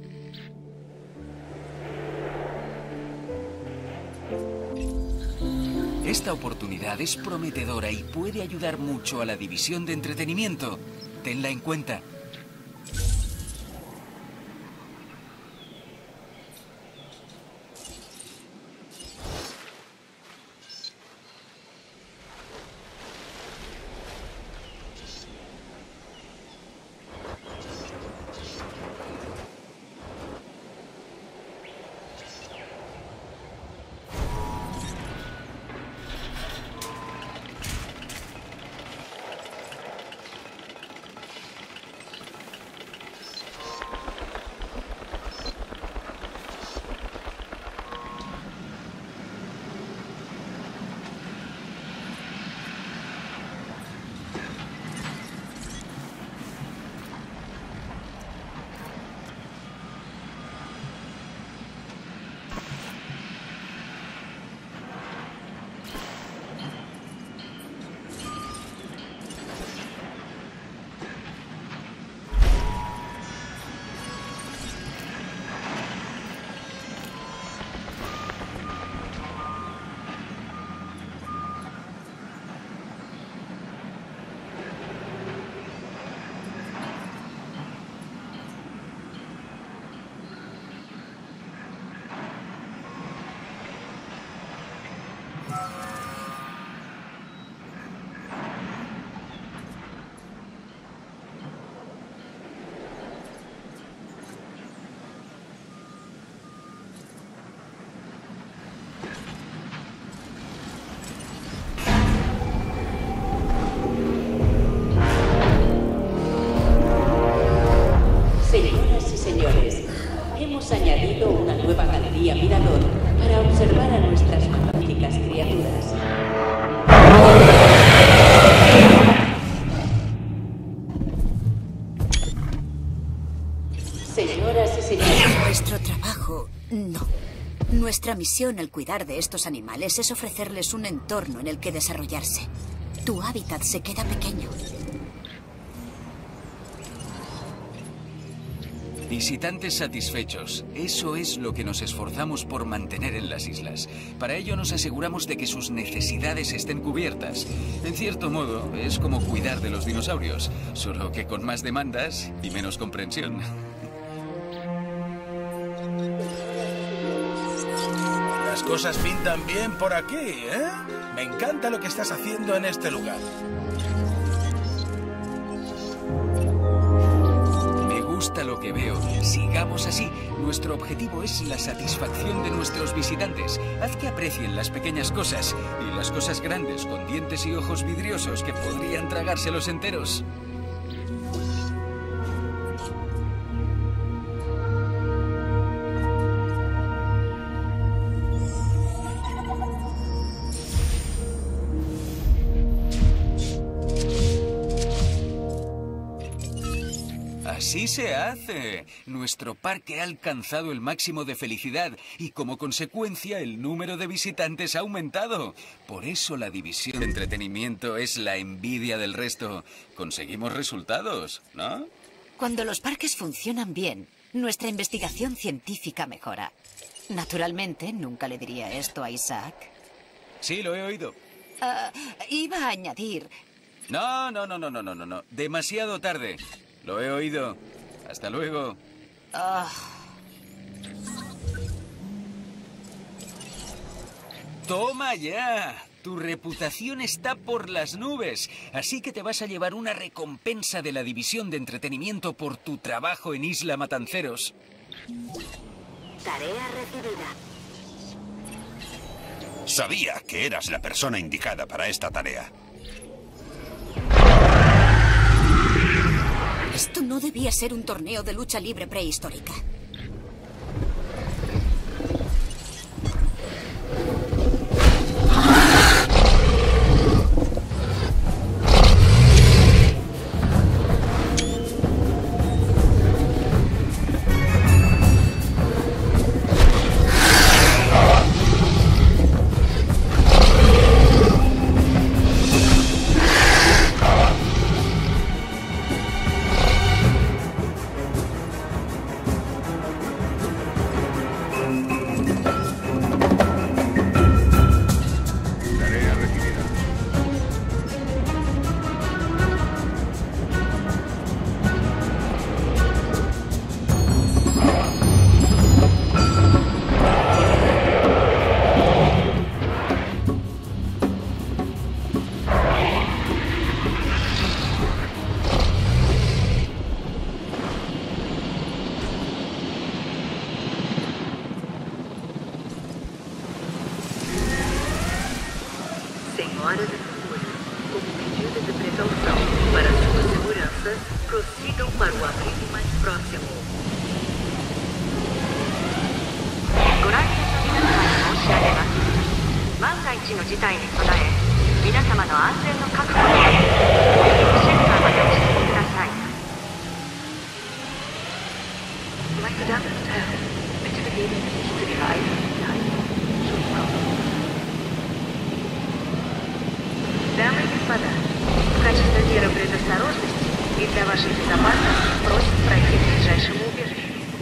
Esta oportunidad es prometedora y puede ayudar mucho a la división de entretenimiento. Tenla en cuenta. Señoras y señores, hemos añadido una nueva galería mirador para observar a nuestras magníficas criaturas. Señoras y señores... Nuestro trabajo, no. Nuestra misión al cuidar de estos animales es ofrecerles un entorno en el que desarrollarse. Tu hábitat se queda pequeño. Visitantes satisfechos. Eso es lo que nos esforzamos por mantener en las islas. Para ello nos aseguramos de que sus necesidades estén cubiertas. En cierto modo, es como cuidar de los dinosaurios, solo que con más demandas y menos comprensión. Las cosas pintan bien por aquí, ¿eh? Me encanta lo que estás haciendo en este lugar. Me gusta lo que veo. Sigamos así. Nuestro objetivo es la satisfacción de nuestros visitantes. Haz que aprecien las pequeñas cosas y las cosas grandes con dientes y ojos vidriosos que podrían tragárselos enteros. Así se hace. Nuestro parque ha alcanzado el máximo de felicidad y como consecuencia el número de visitantes ha aumentado. Por eso la división de entretenimiento es la envidia del resto. Conseguimos resultados, ¿no? Cuando los parques funcionan bien, nuestra investigación científica mejora. Naturalmente, nunca le diría esto a Isaac. Sí, lo he oído. Iba a añadir... No. Demasiado tarde. Lo he oído. Hasta luego. ¡Toma ya! Tu reputación está por las nubes, así que te vas a llevar una recompensa de la división de entretenimiento por tu trabajo en Isla Matanceros. Tarea recibida. Sabía que eras la persona indicada para esta tarea. Esto no debía ser un torneo de lucha libre prehistórica. Tarea recibida. Senhoras e senhores, como medida de precaução para sua segurança, prossigam para o abrigo mais próximo. ご来店の皆様に申し上げます。万が一の事態に備え、皆様の安全の確保のため、最寄りのシェルターまでお進みください。Meine Damen und Herren, bitte begeben Sie sich zu Ihrer eigenen Sicherheit. Дамы и господа, в качестве меры предосторожности и для вашей безопасности просим пройти к ближайшему убежищу.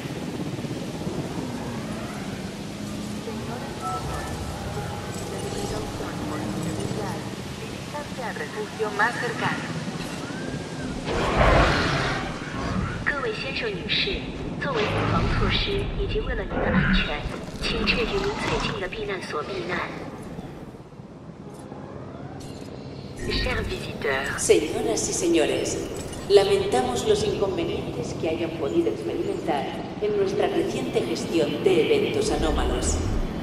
Diríjanse al refugio más cercano. 各位先生女士，作为预防措施以及为了您的安全，请确于您最近的避难所避难。 Chers visiteurs, Señoras y señores, lamentamos los inconvenientes que hayan podido experimentar en nuestra reciente gestión de eventos anómalos.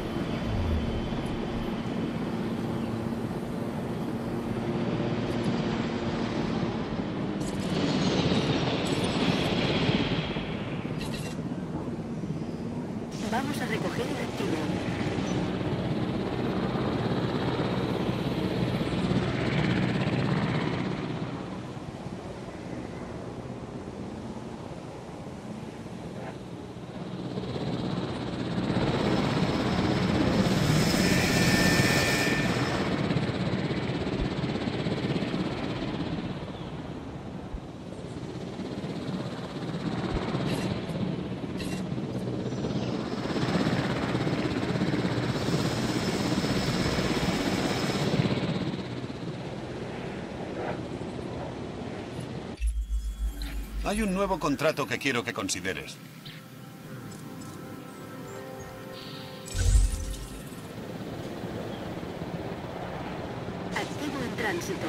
vamos a recoger el timón. Hay un nuevo contrato que quiero que consideres. Activo en tránsito.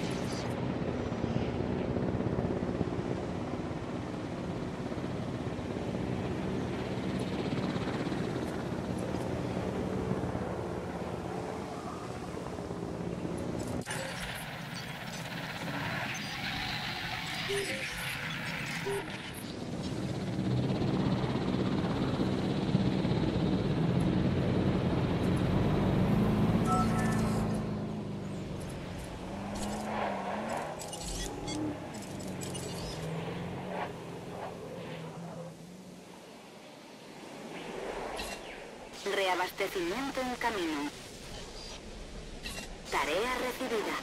Reabastecimiento en camino. Tarea recibida.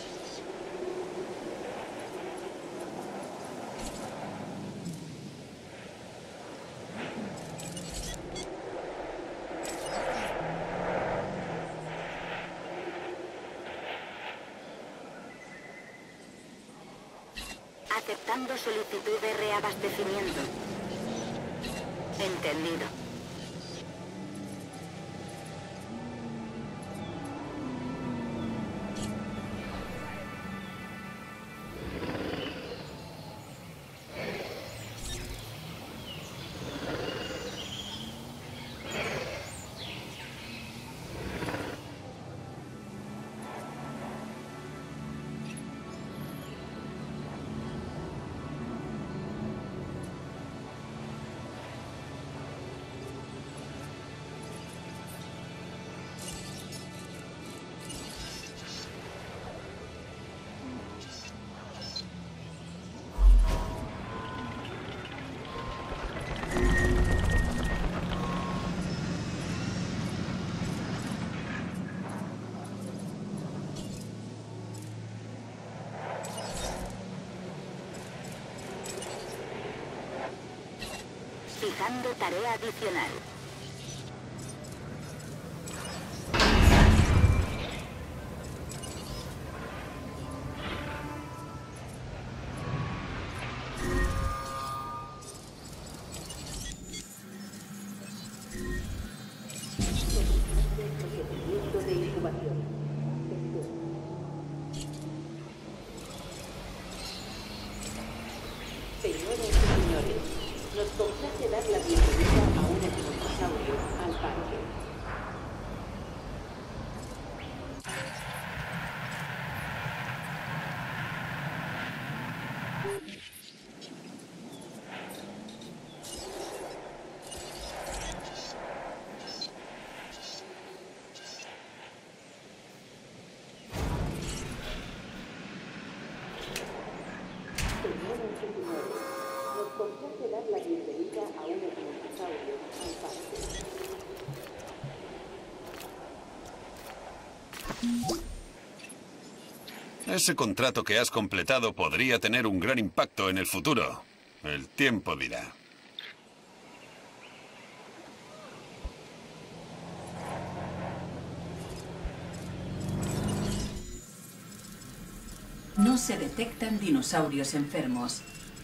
Aceptando solicitud de reabastecimiento. Entendido. Activando tarea adicional. Señoras y señores, nos complace dar la bienvenida a un dinosaurio al parque. Nos complace dar la bienvenida a un dinosaurio al parque. Ese contrato que has completado podría tener un gran impacto en el futuro. El tiempo dirá. No se detectan dinosaurios enfermos.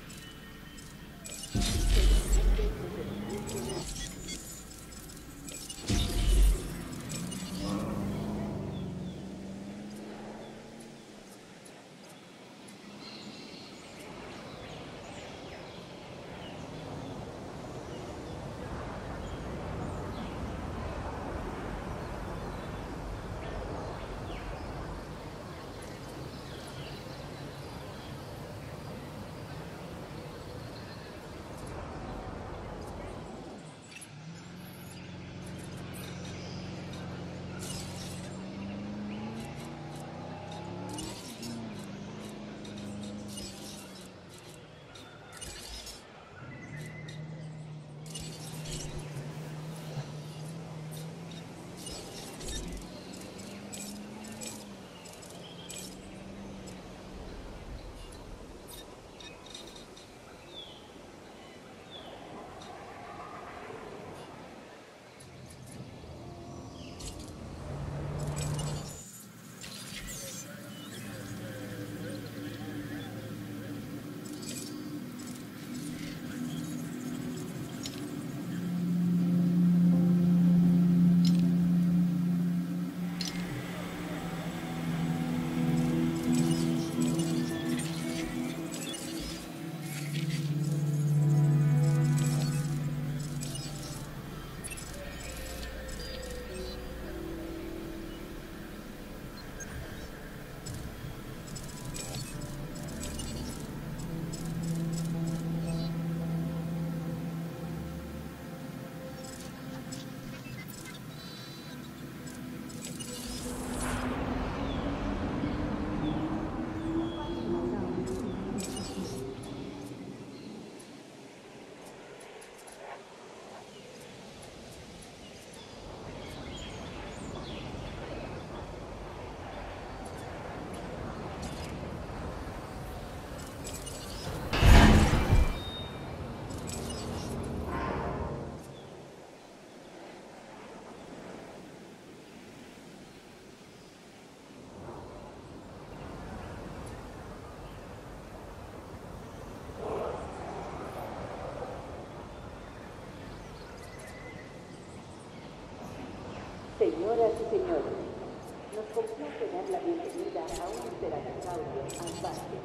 Señoras y señores, nos complace dar la bienvenida a un pteranodaurio al parque.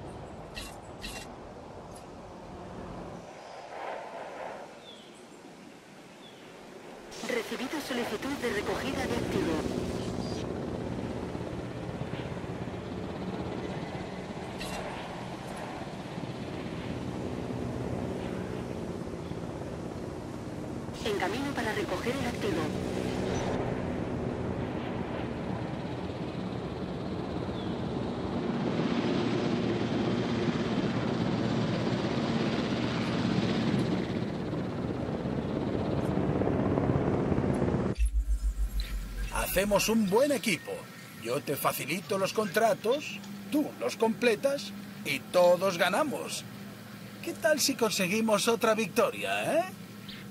Recibido solicitud de recogida de activo. En camino para recoger el activo. Hacemos un buen equipo. Yo te facilito los contratos, tú los completas y todos ganamos. ¿Qué tal si conseguimos otra victoria, eh?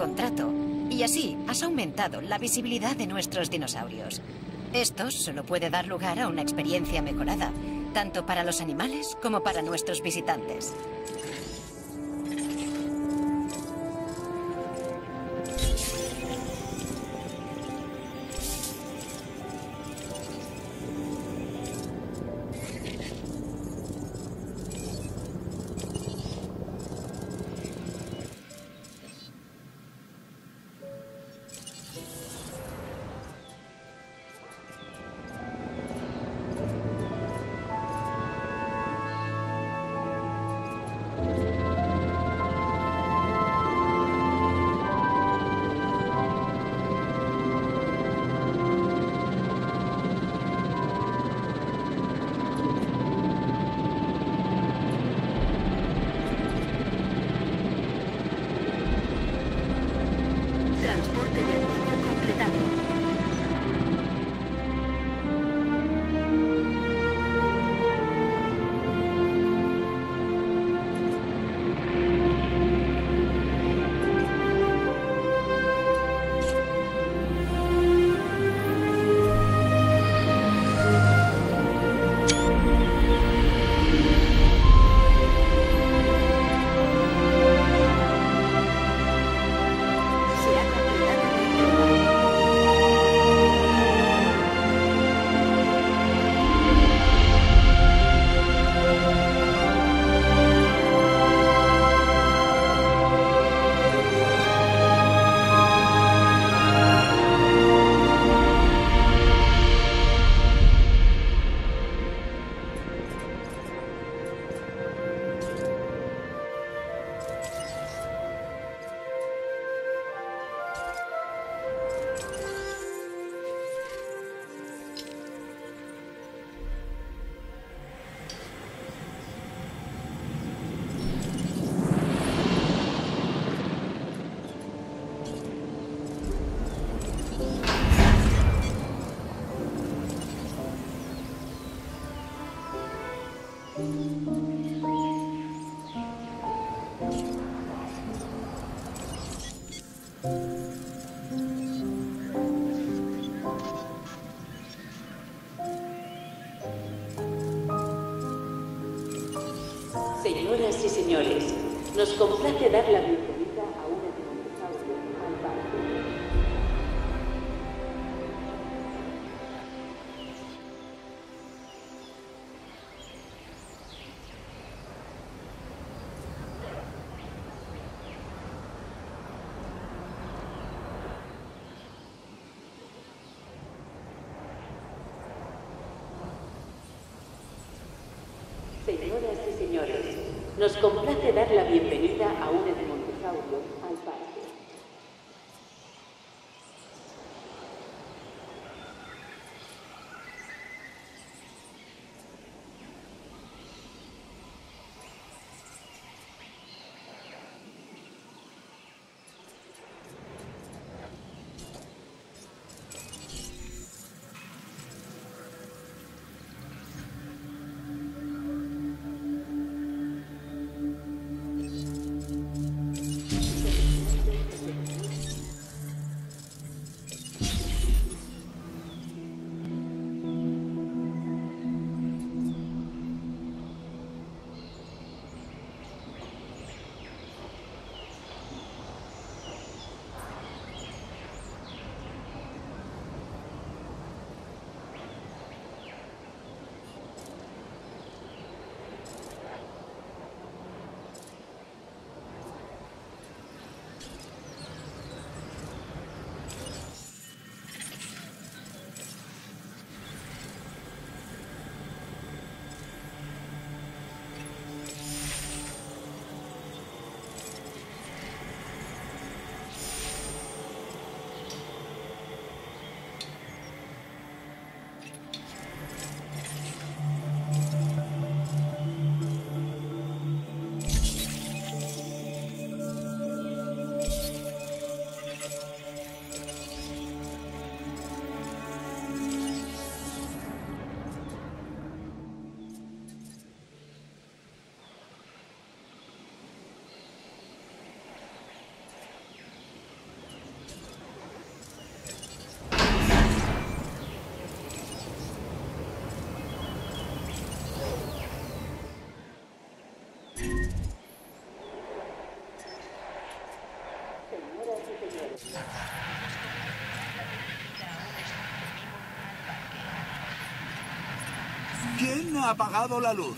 contrato y así has aumentado la visibilidad de nuestros dinosaurios. Esto solo puede dar lugar a una experiencia mejorada, tanto para los animales como para nuestros visitantes. Transporte de línea completado. Señoras y señores, nos complace dar la bienvenida a un dinosaurio al parque. Señoras y señores, nos complace dar la bienvenida a un edmontosaurio al parque. ¿Quién ha apagado la luz?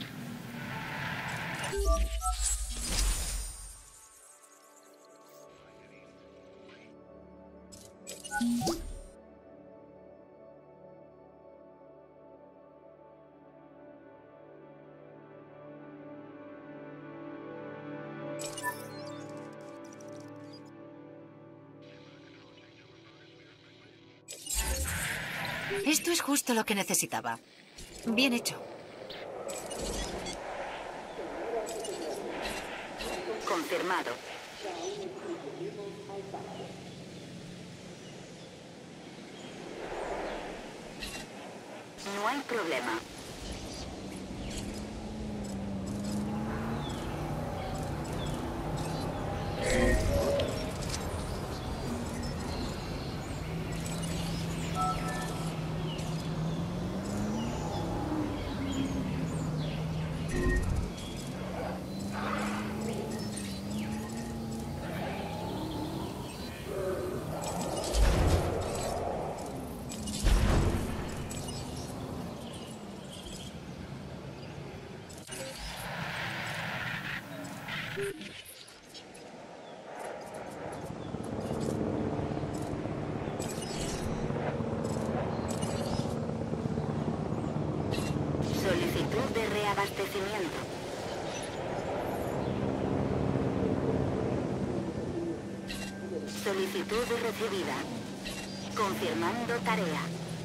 Esto es justo lo que necesitaba. Bien hecho. Confirmado. No hay problema. Solicitud de reabastecimiento. Solicitud recibida. Confirmando tarea.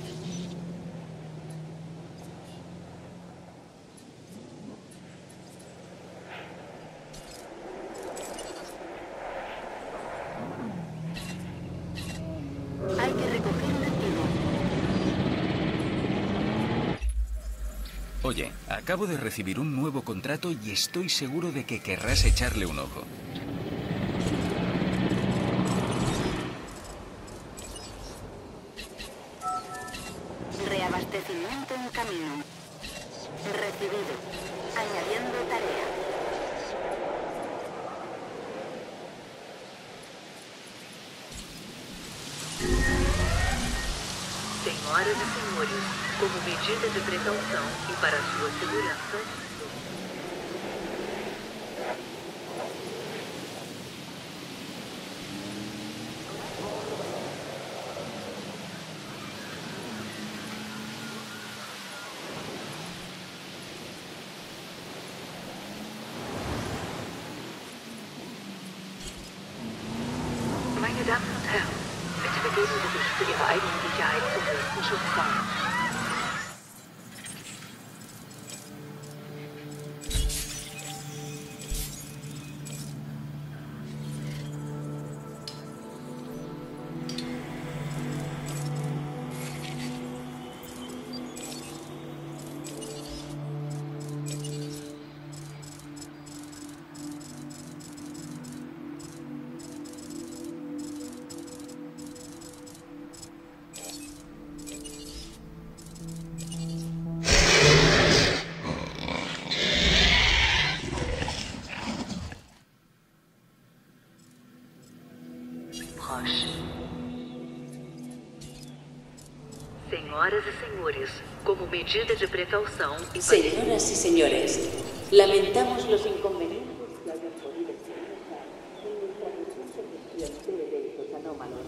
Hay que recoger un activo. Oye, acabo de recibir un nuevo contrato y estoy seguro de que querrás echarle un ojo. Reabastecimiento en camino. Recibido. Añadiendo tarea. Senhoras e senhores, como medida de precaução e para sua segurança, meine Damen und Herren, bitte begeben Sie sich für Ihre eigene Sicherheit zum nächsten Schutzraum. Senhoras e senhores, como medida de precaução e para... Señoras y señores, lamentamos los inconvenientes que hayan podido experimentar en nuestra reciente gestión de eventos anómalos.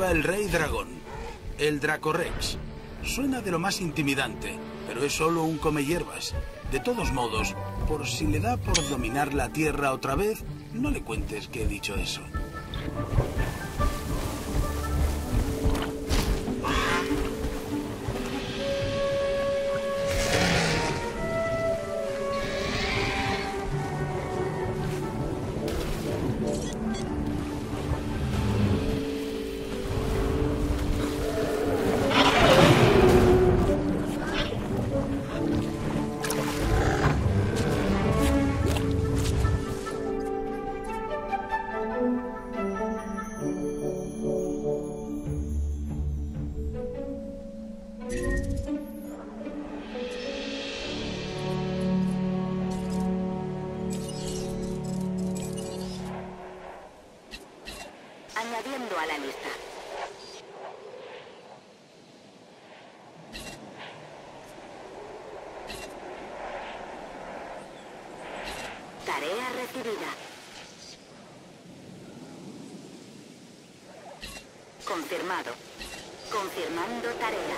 Captura el Rey Dragón, el Dracorex. Suena de lo más intimidante, pero es solo un comehierbas. De todos modos, por si le da por dominar la Tierra otra vez, no le cuentes que he dicho eso. Añadiendo a la lista. Tarea recibida. Confirmado. Confirmando tarea.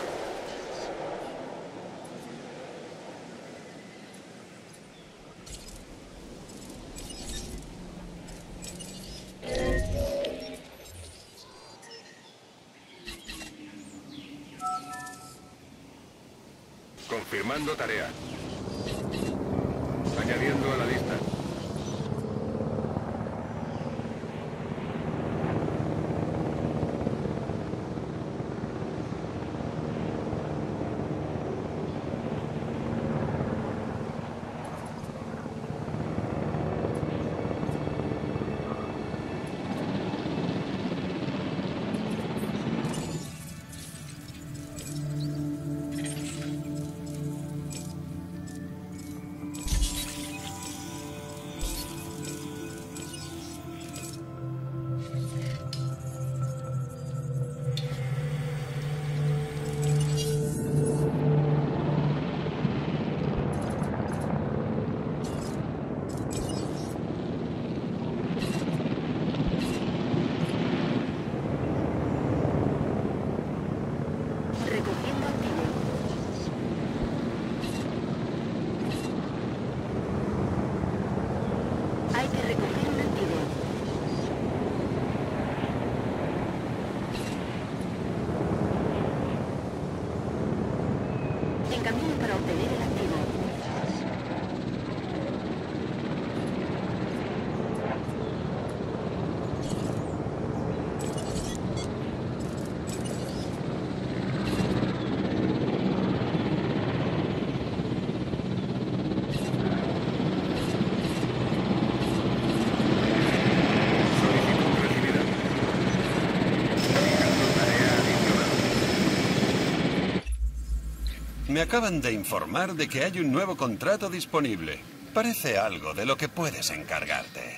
Confirmando tarea. Añadiendo a la lista. En camino para obtener el activo. Me acaban de informar de que hay un nuevo contrato disponible. Parece algo de lo que puedes encargarte.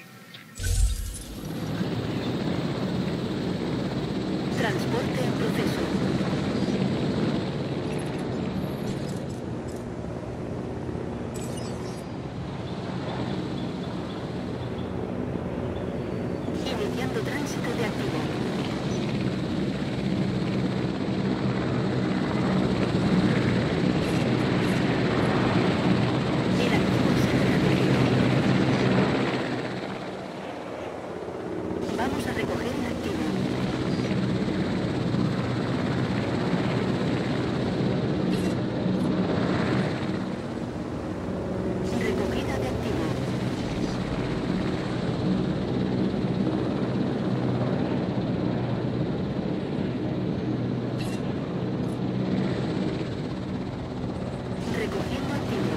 Transporte en proceso. Iniciando tránsito de activo. Vamos a recoger el activo. Recogida de activo. Recogiendo activo.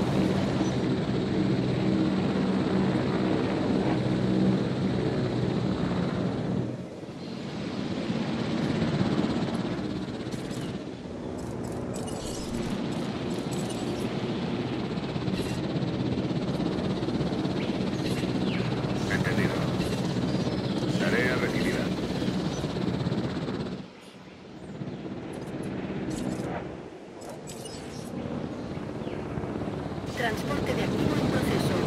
Entendido. Tarea recibida. Transporte de activo en proceso.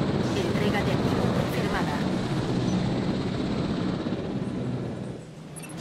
Entrega de activo confirmada.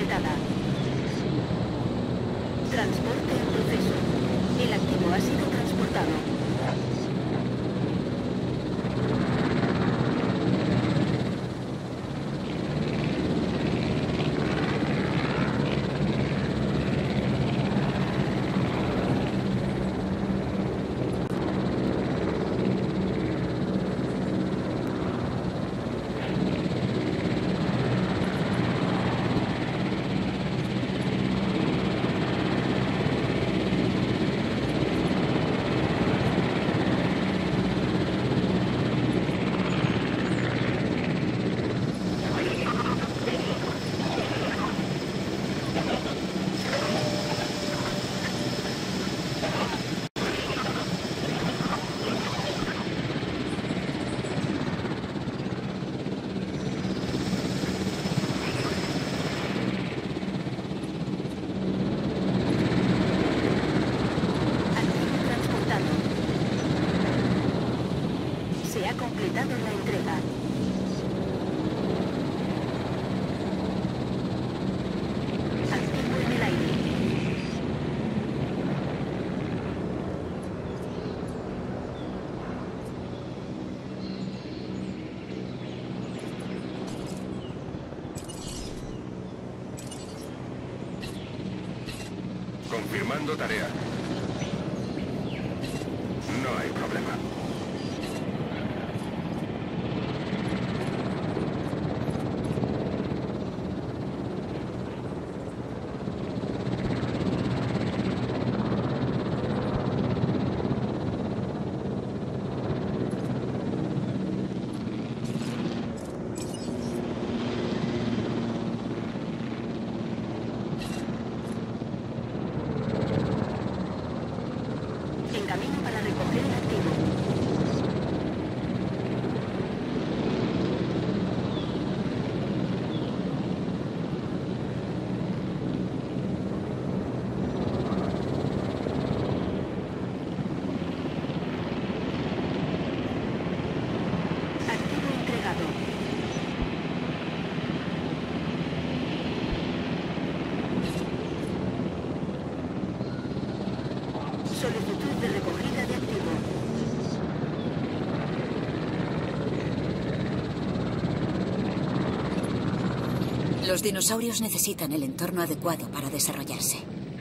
completada. Transporte en proceso. El activo ha sido transportado. Completado la entrega. Activo en el aire. Confirmando tarea. No hay problema. En camino para recoger el activo. Activo entregado. Solicitud de recogida de activo. Los dinosaurios necesitan el entorno adecuado para desarrollarse.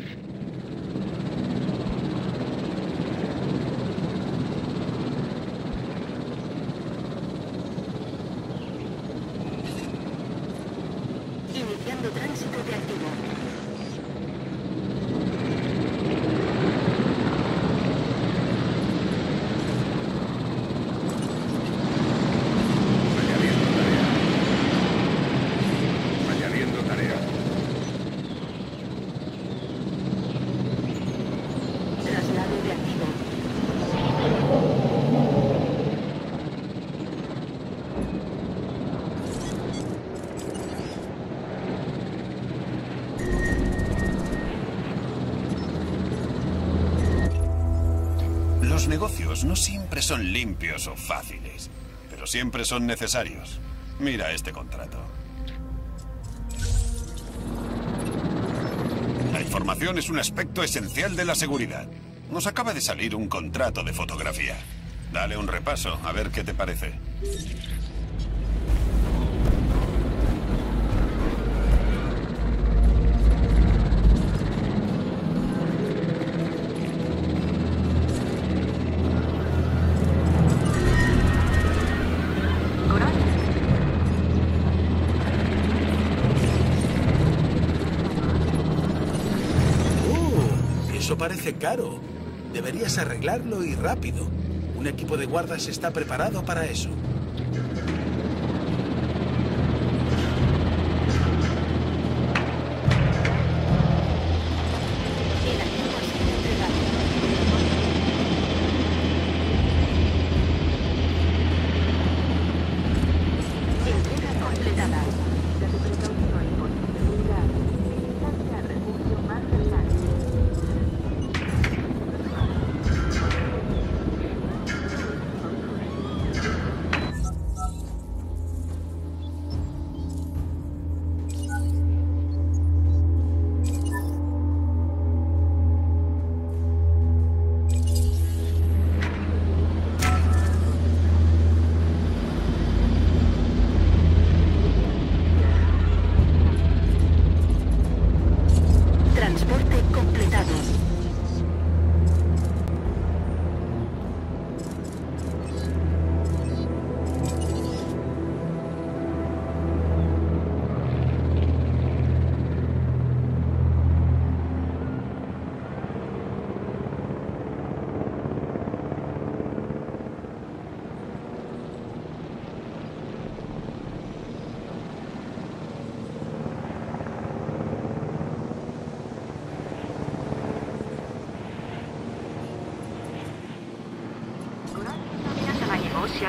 Iniciando tránsito de activo. Añadiendo tarea. Traslado de activo. Los negocios no siempre son limpios o fáciles, pero siempre son necesarios. Mira este contrato. La información es un aspecto esencial de la seguridad. Nos acaba de salir un contrato de fotografía. Dale un repaso, a ver qué te parece. Eso parece caro. Deberías arreglarlo y rápido. Un equipo de guardas está preparado para eso. El activo ha sido entregado. Entrega completada.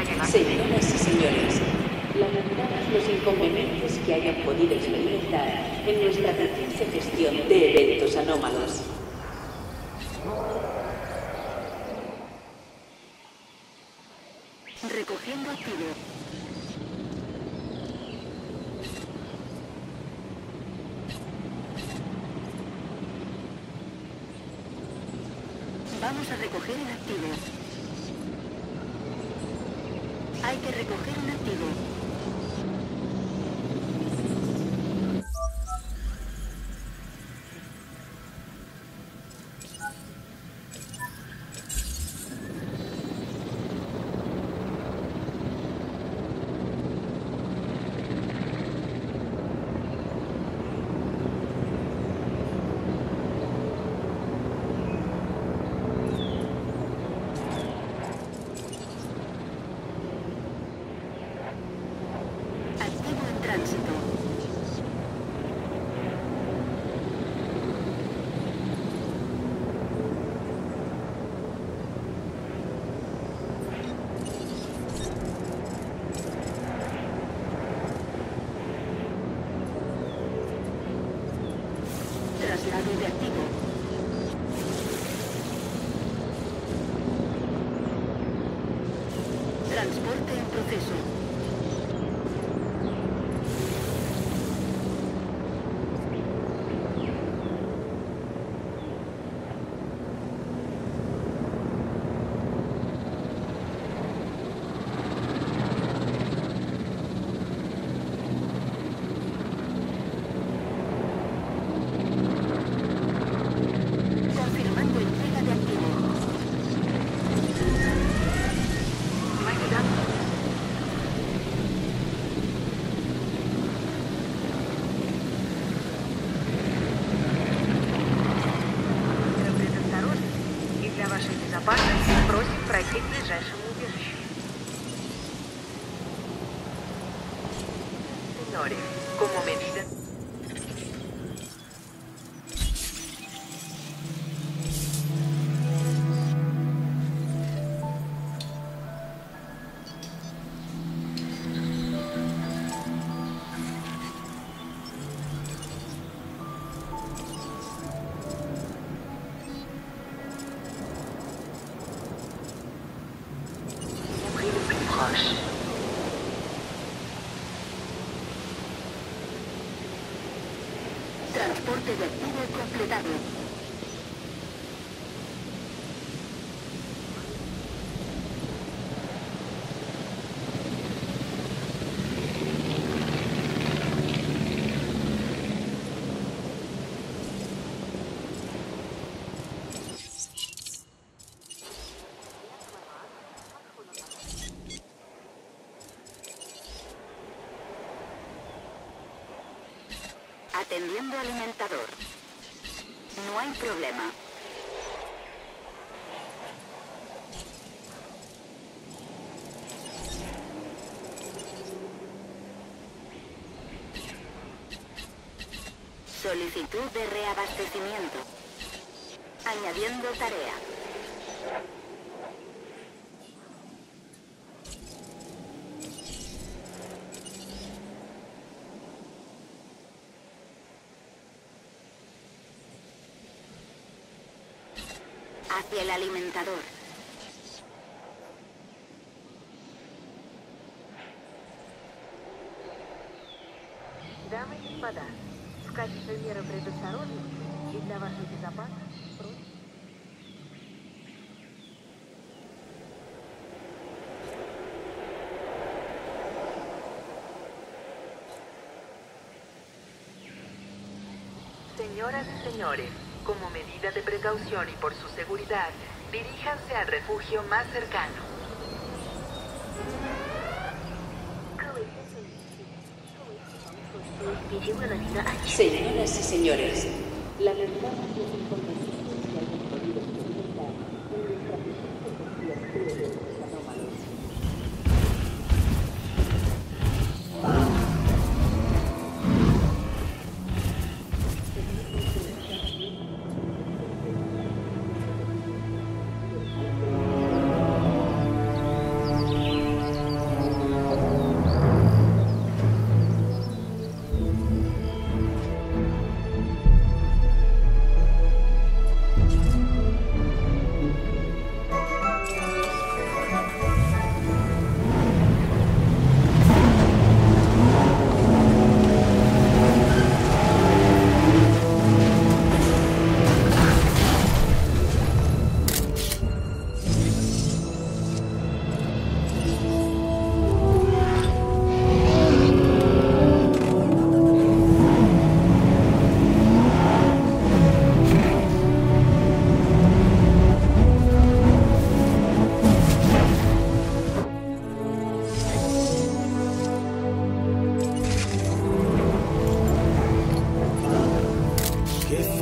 Señoras y señores, lamentamos los inconvenientes que hayan podido experimentar en nuestra reciente gestión de eventos anómalos. Recogiendo activo. Vamos a recoger el activo. Hay que recoger un activo. Traslado de activo. Transporte en proceso. Confirmando entrega de activo. И для вашей безопасности просим пройти к ближайшему убежищу. Señores, como medida... Transporte de activo completado. Atendiendo alimentador. No hay problema. Solicitud de reabastecimiento. Añadiendo tarea. Hacia el alimentador. Дамы и господа, в качестве меры предосторожности и для вашей безопасности просим... Señoras y señores, como medida de precaución y por su seguridad, diríjanse al refugio más cercano. Señoras y señores, lamentamos los inconvenientes que hayan podido experimentar en nuestra reciente gestión de eventos anómalos.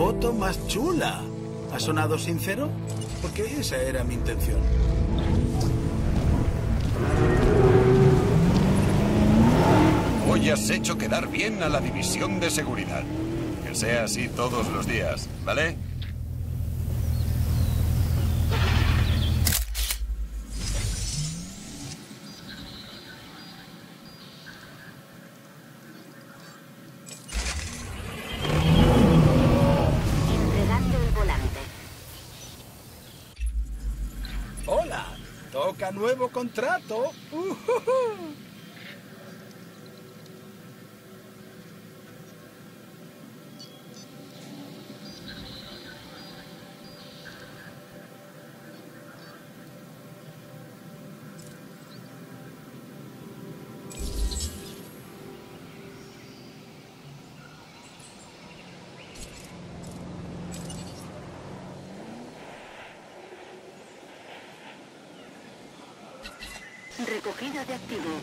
foto más chula! ¿Ha sonado sincero? Porque esa era mi intención. Hoy has hecho quedar bien a la división de seguridad. Que sea así todos los días, ¿vale? Entregando el volante. ¡Hola! ¡Toca nuevo contrato! Recogida de activo.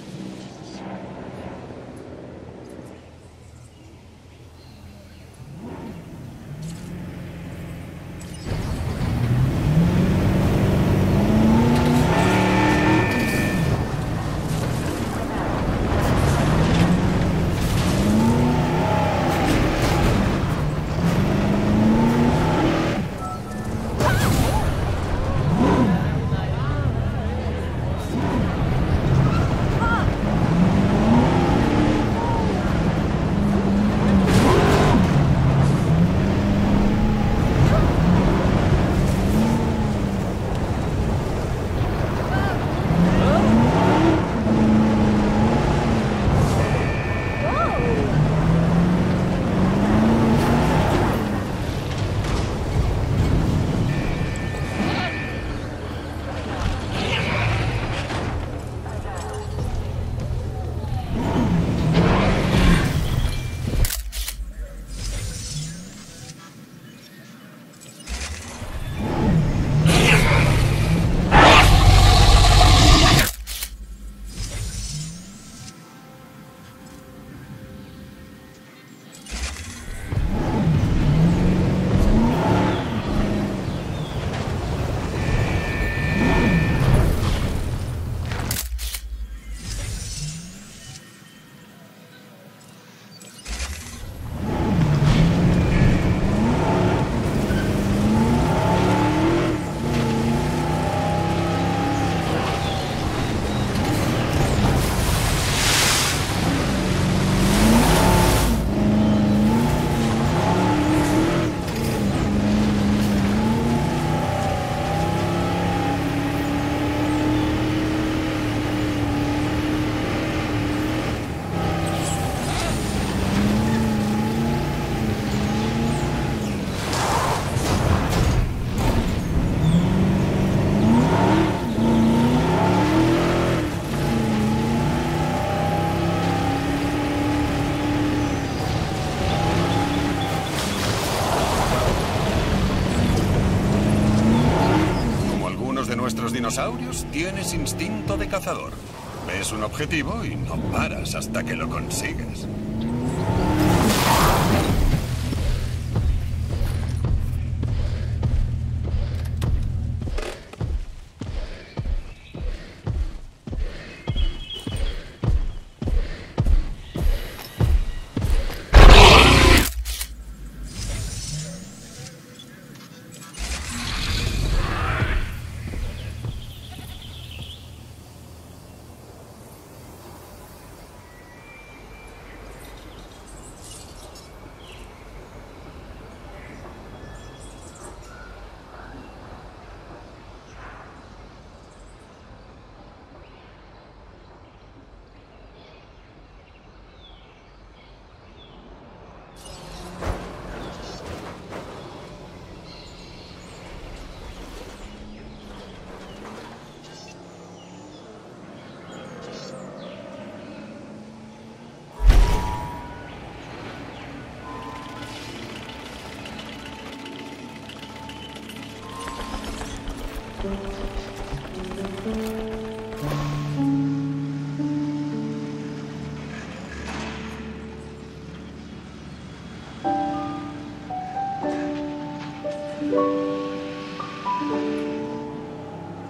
Dinosaurios, tienes instinto de cazador. Ves un objetivo y no paras hasta que lo consigues.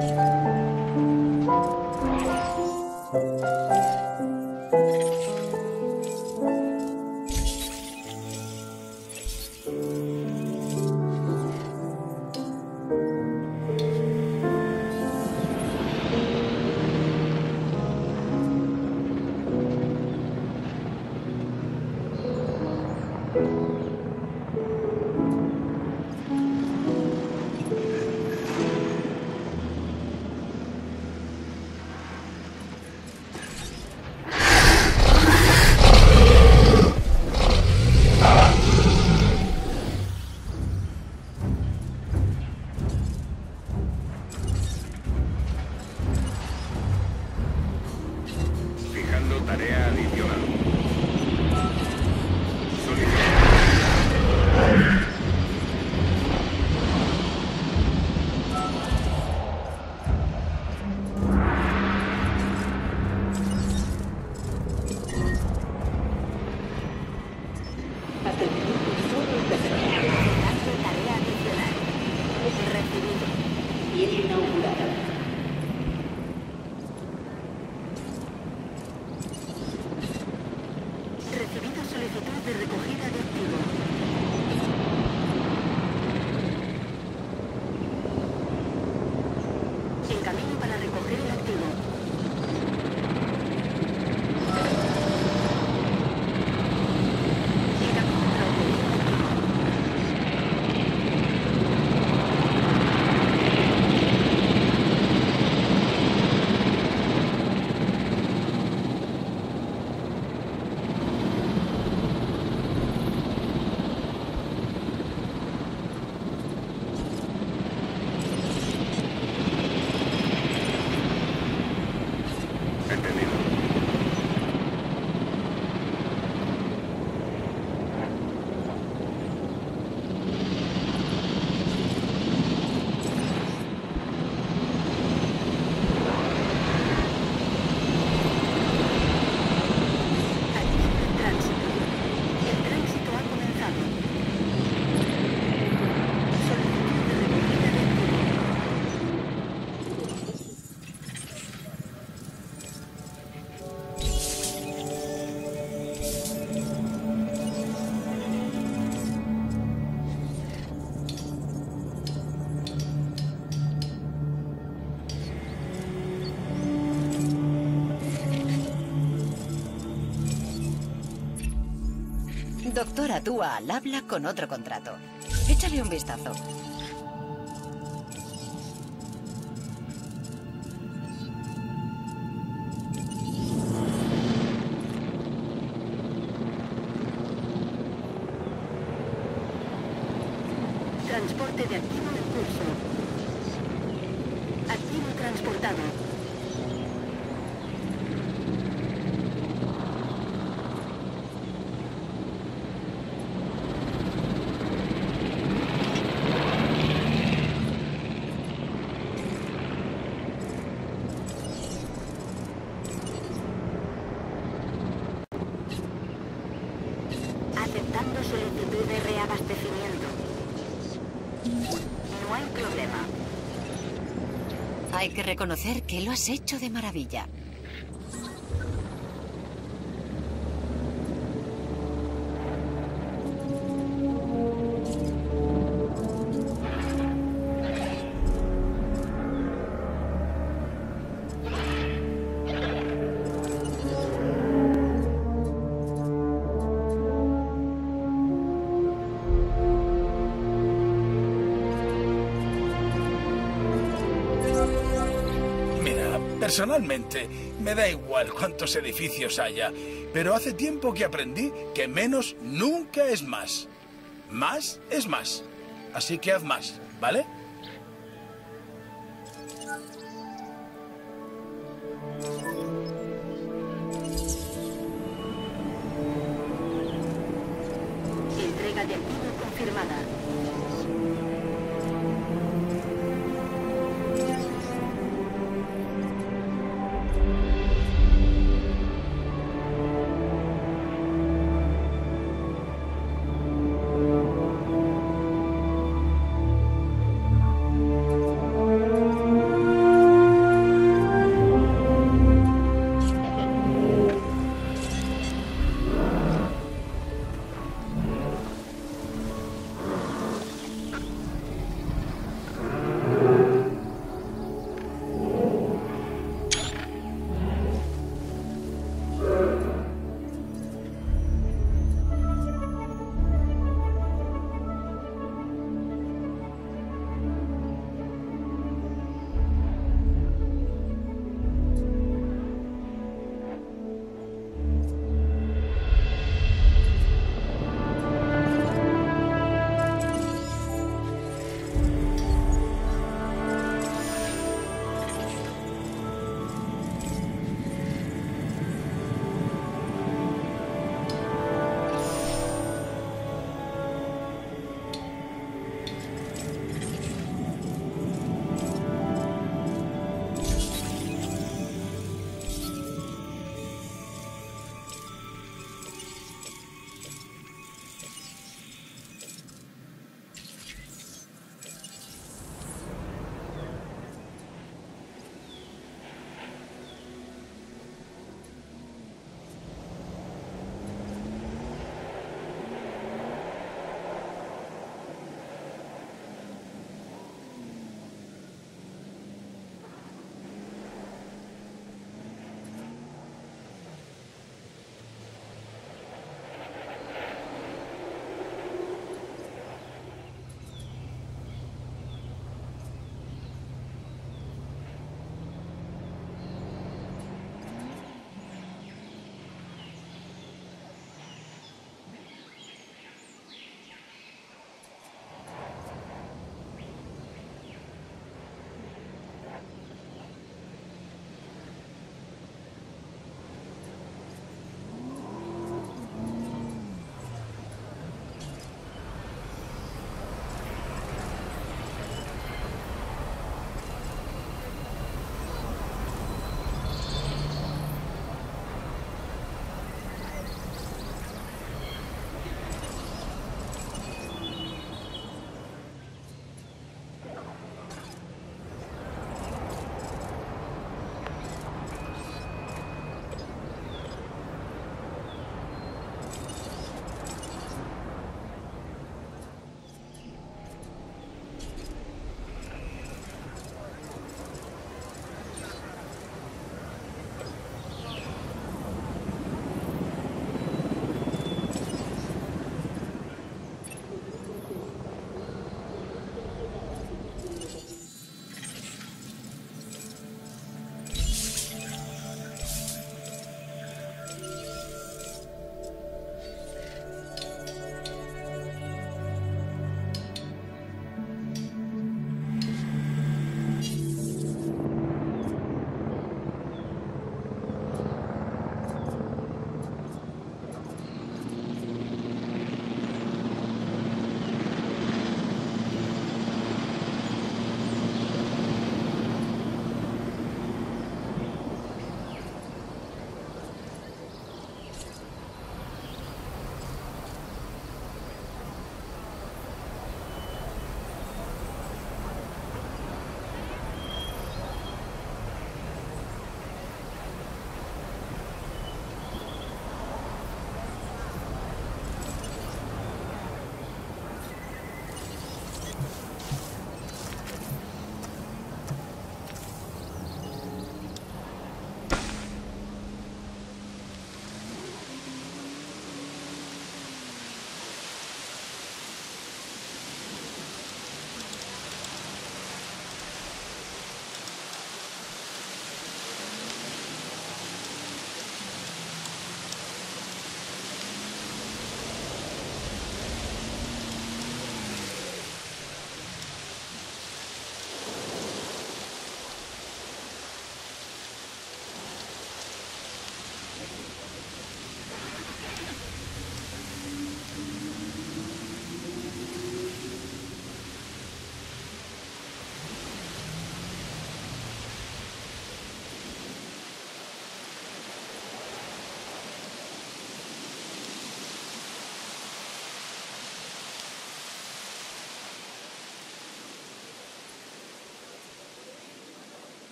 Fijando tarea adicional. Recibida solicitud de recogida de activo. En camino para recoger el activo. En camino para obtener el activo. Entendido. Tránsito. El tránsito ha comenzado. Solicitud de recogida de activo. Doctora Dua al habla con otro contrato. Échale un vistazo. Transporte de activo en curso. Activo transportado. Aceptando solicitud de reabastecimiento. No hay problema. Hay que reconocer que lo has hecho de maravilla. Personalmente, me da igual cuántos edificios haya, pero hace tiempo que aprendí que menos nunca es más. Más es más. Así que haz más, ¿vale? Entrega de activo confirmada.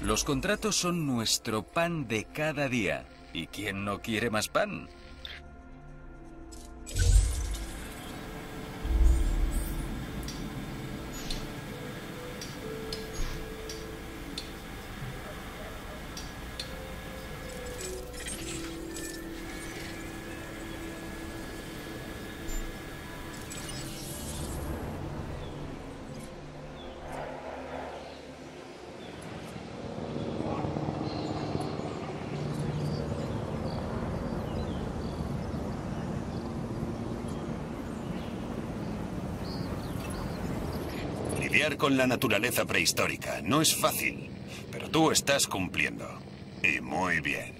Los contratos son nuestro pan de cada día. ¿Y quién no quiere más pan? Lidiar con la naturaleza prehistórica no es fácil, pero tú estás cumpliendo. Y muy bien.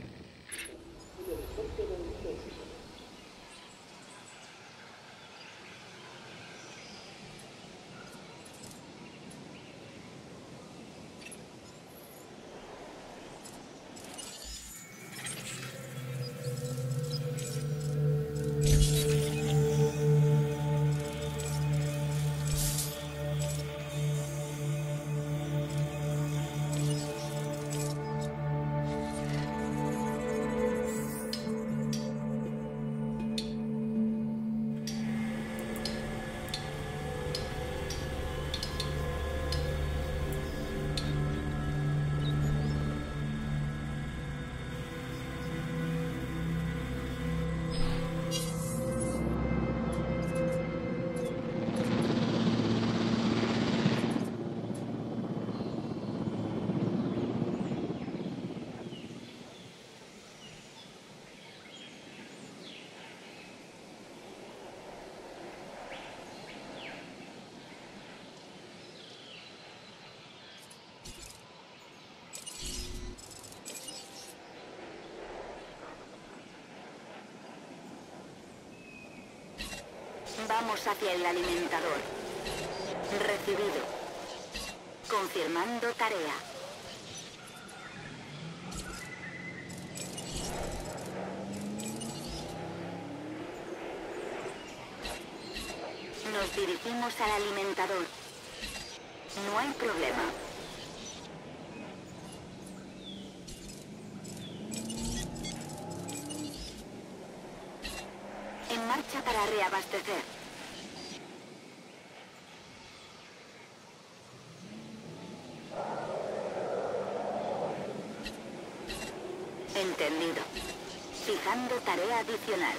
Vamos hacia el alimentador. Recibido. Confirmando tarea. Nos dirigimos al alimentador. No hay problema. En marcha para reabastecer. Entendido. Fijando tarea adicional.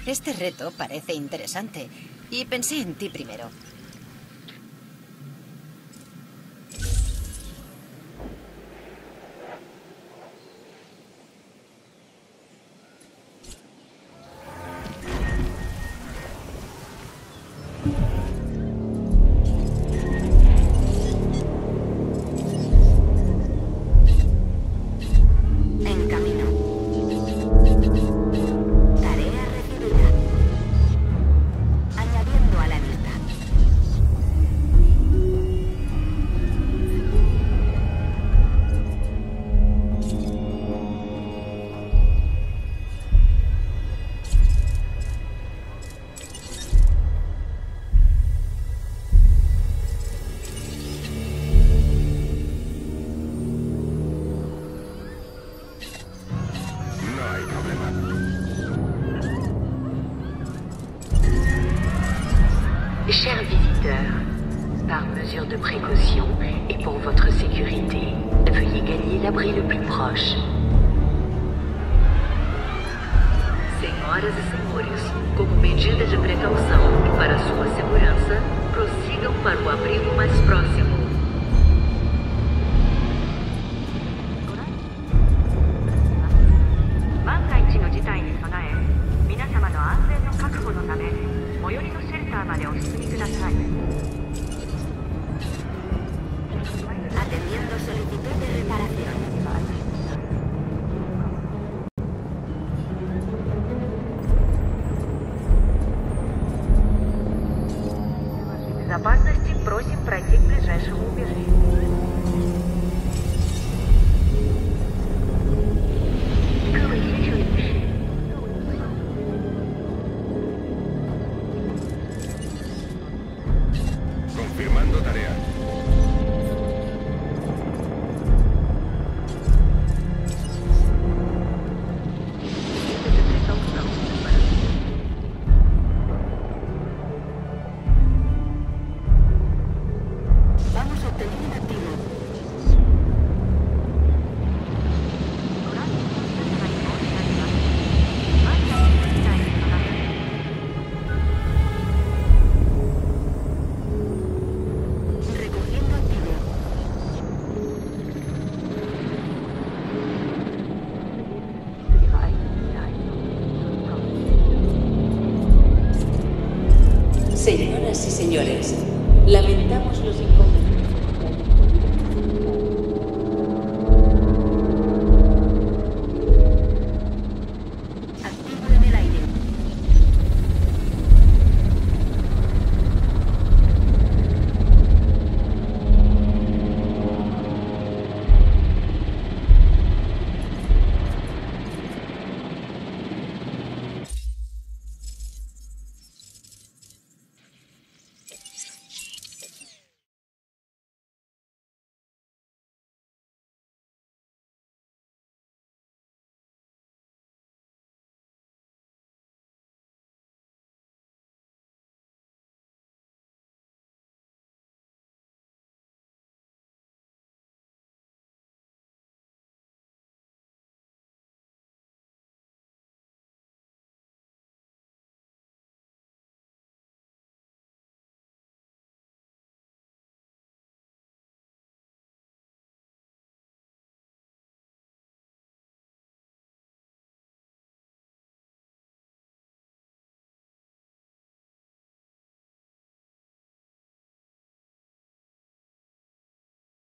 Este reto parece interesante y pensé en ti primero. Chers visiteurs, par mesure de précaution et pour votre sécurité, veuillez gagner l'abri le plus proche. Senhoras e senhores, como medida de precaução e para sua segurança, prossigam para o abrigo mais próximo. 万が一の事態に備え、皆様の安全の確保のため、最寄りのシェルターまでお進みください。 Atendiendo solicitud de reparación. Безопасности просим пройти к ближайшему убежищу. Confirmando tarea. Vamos a obtener un activo. Recogiendo activo. Señoras y señores, lamentamos los inconvenientes.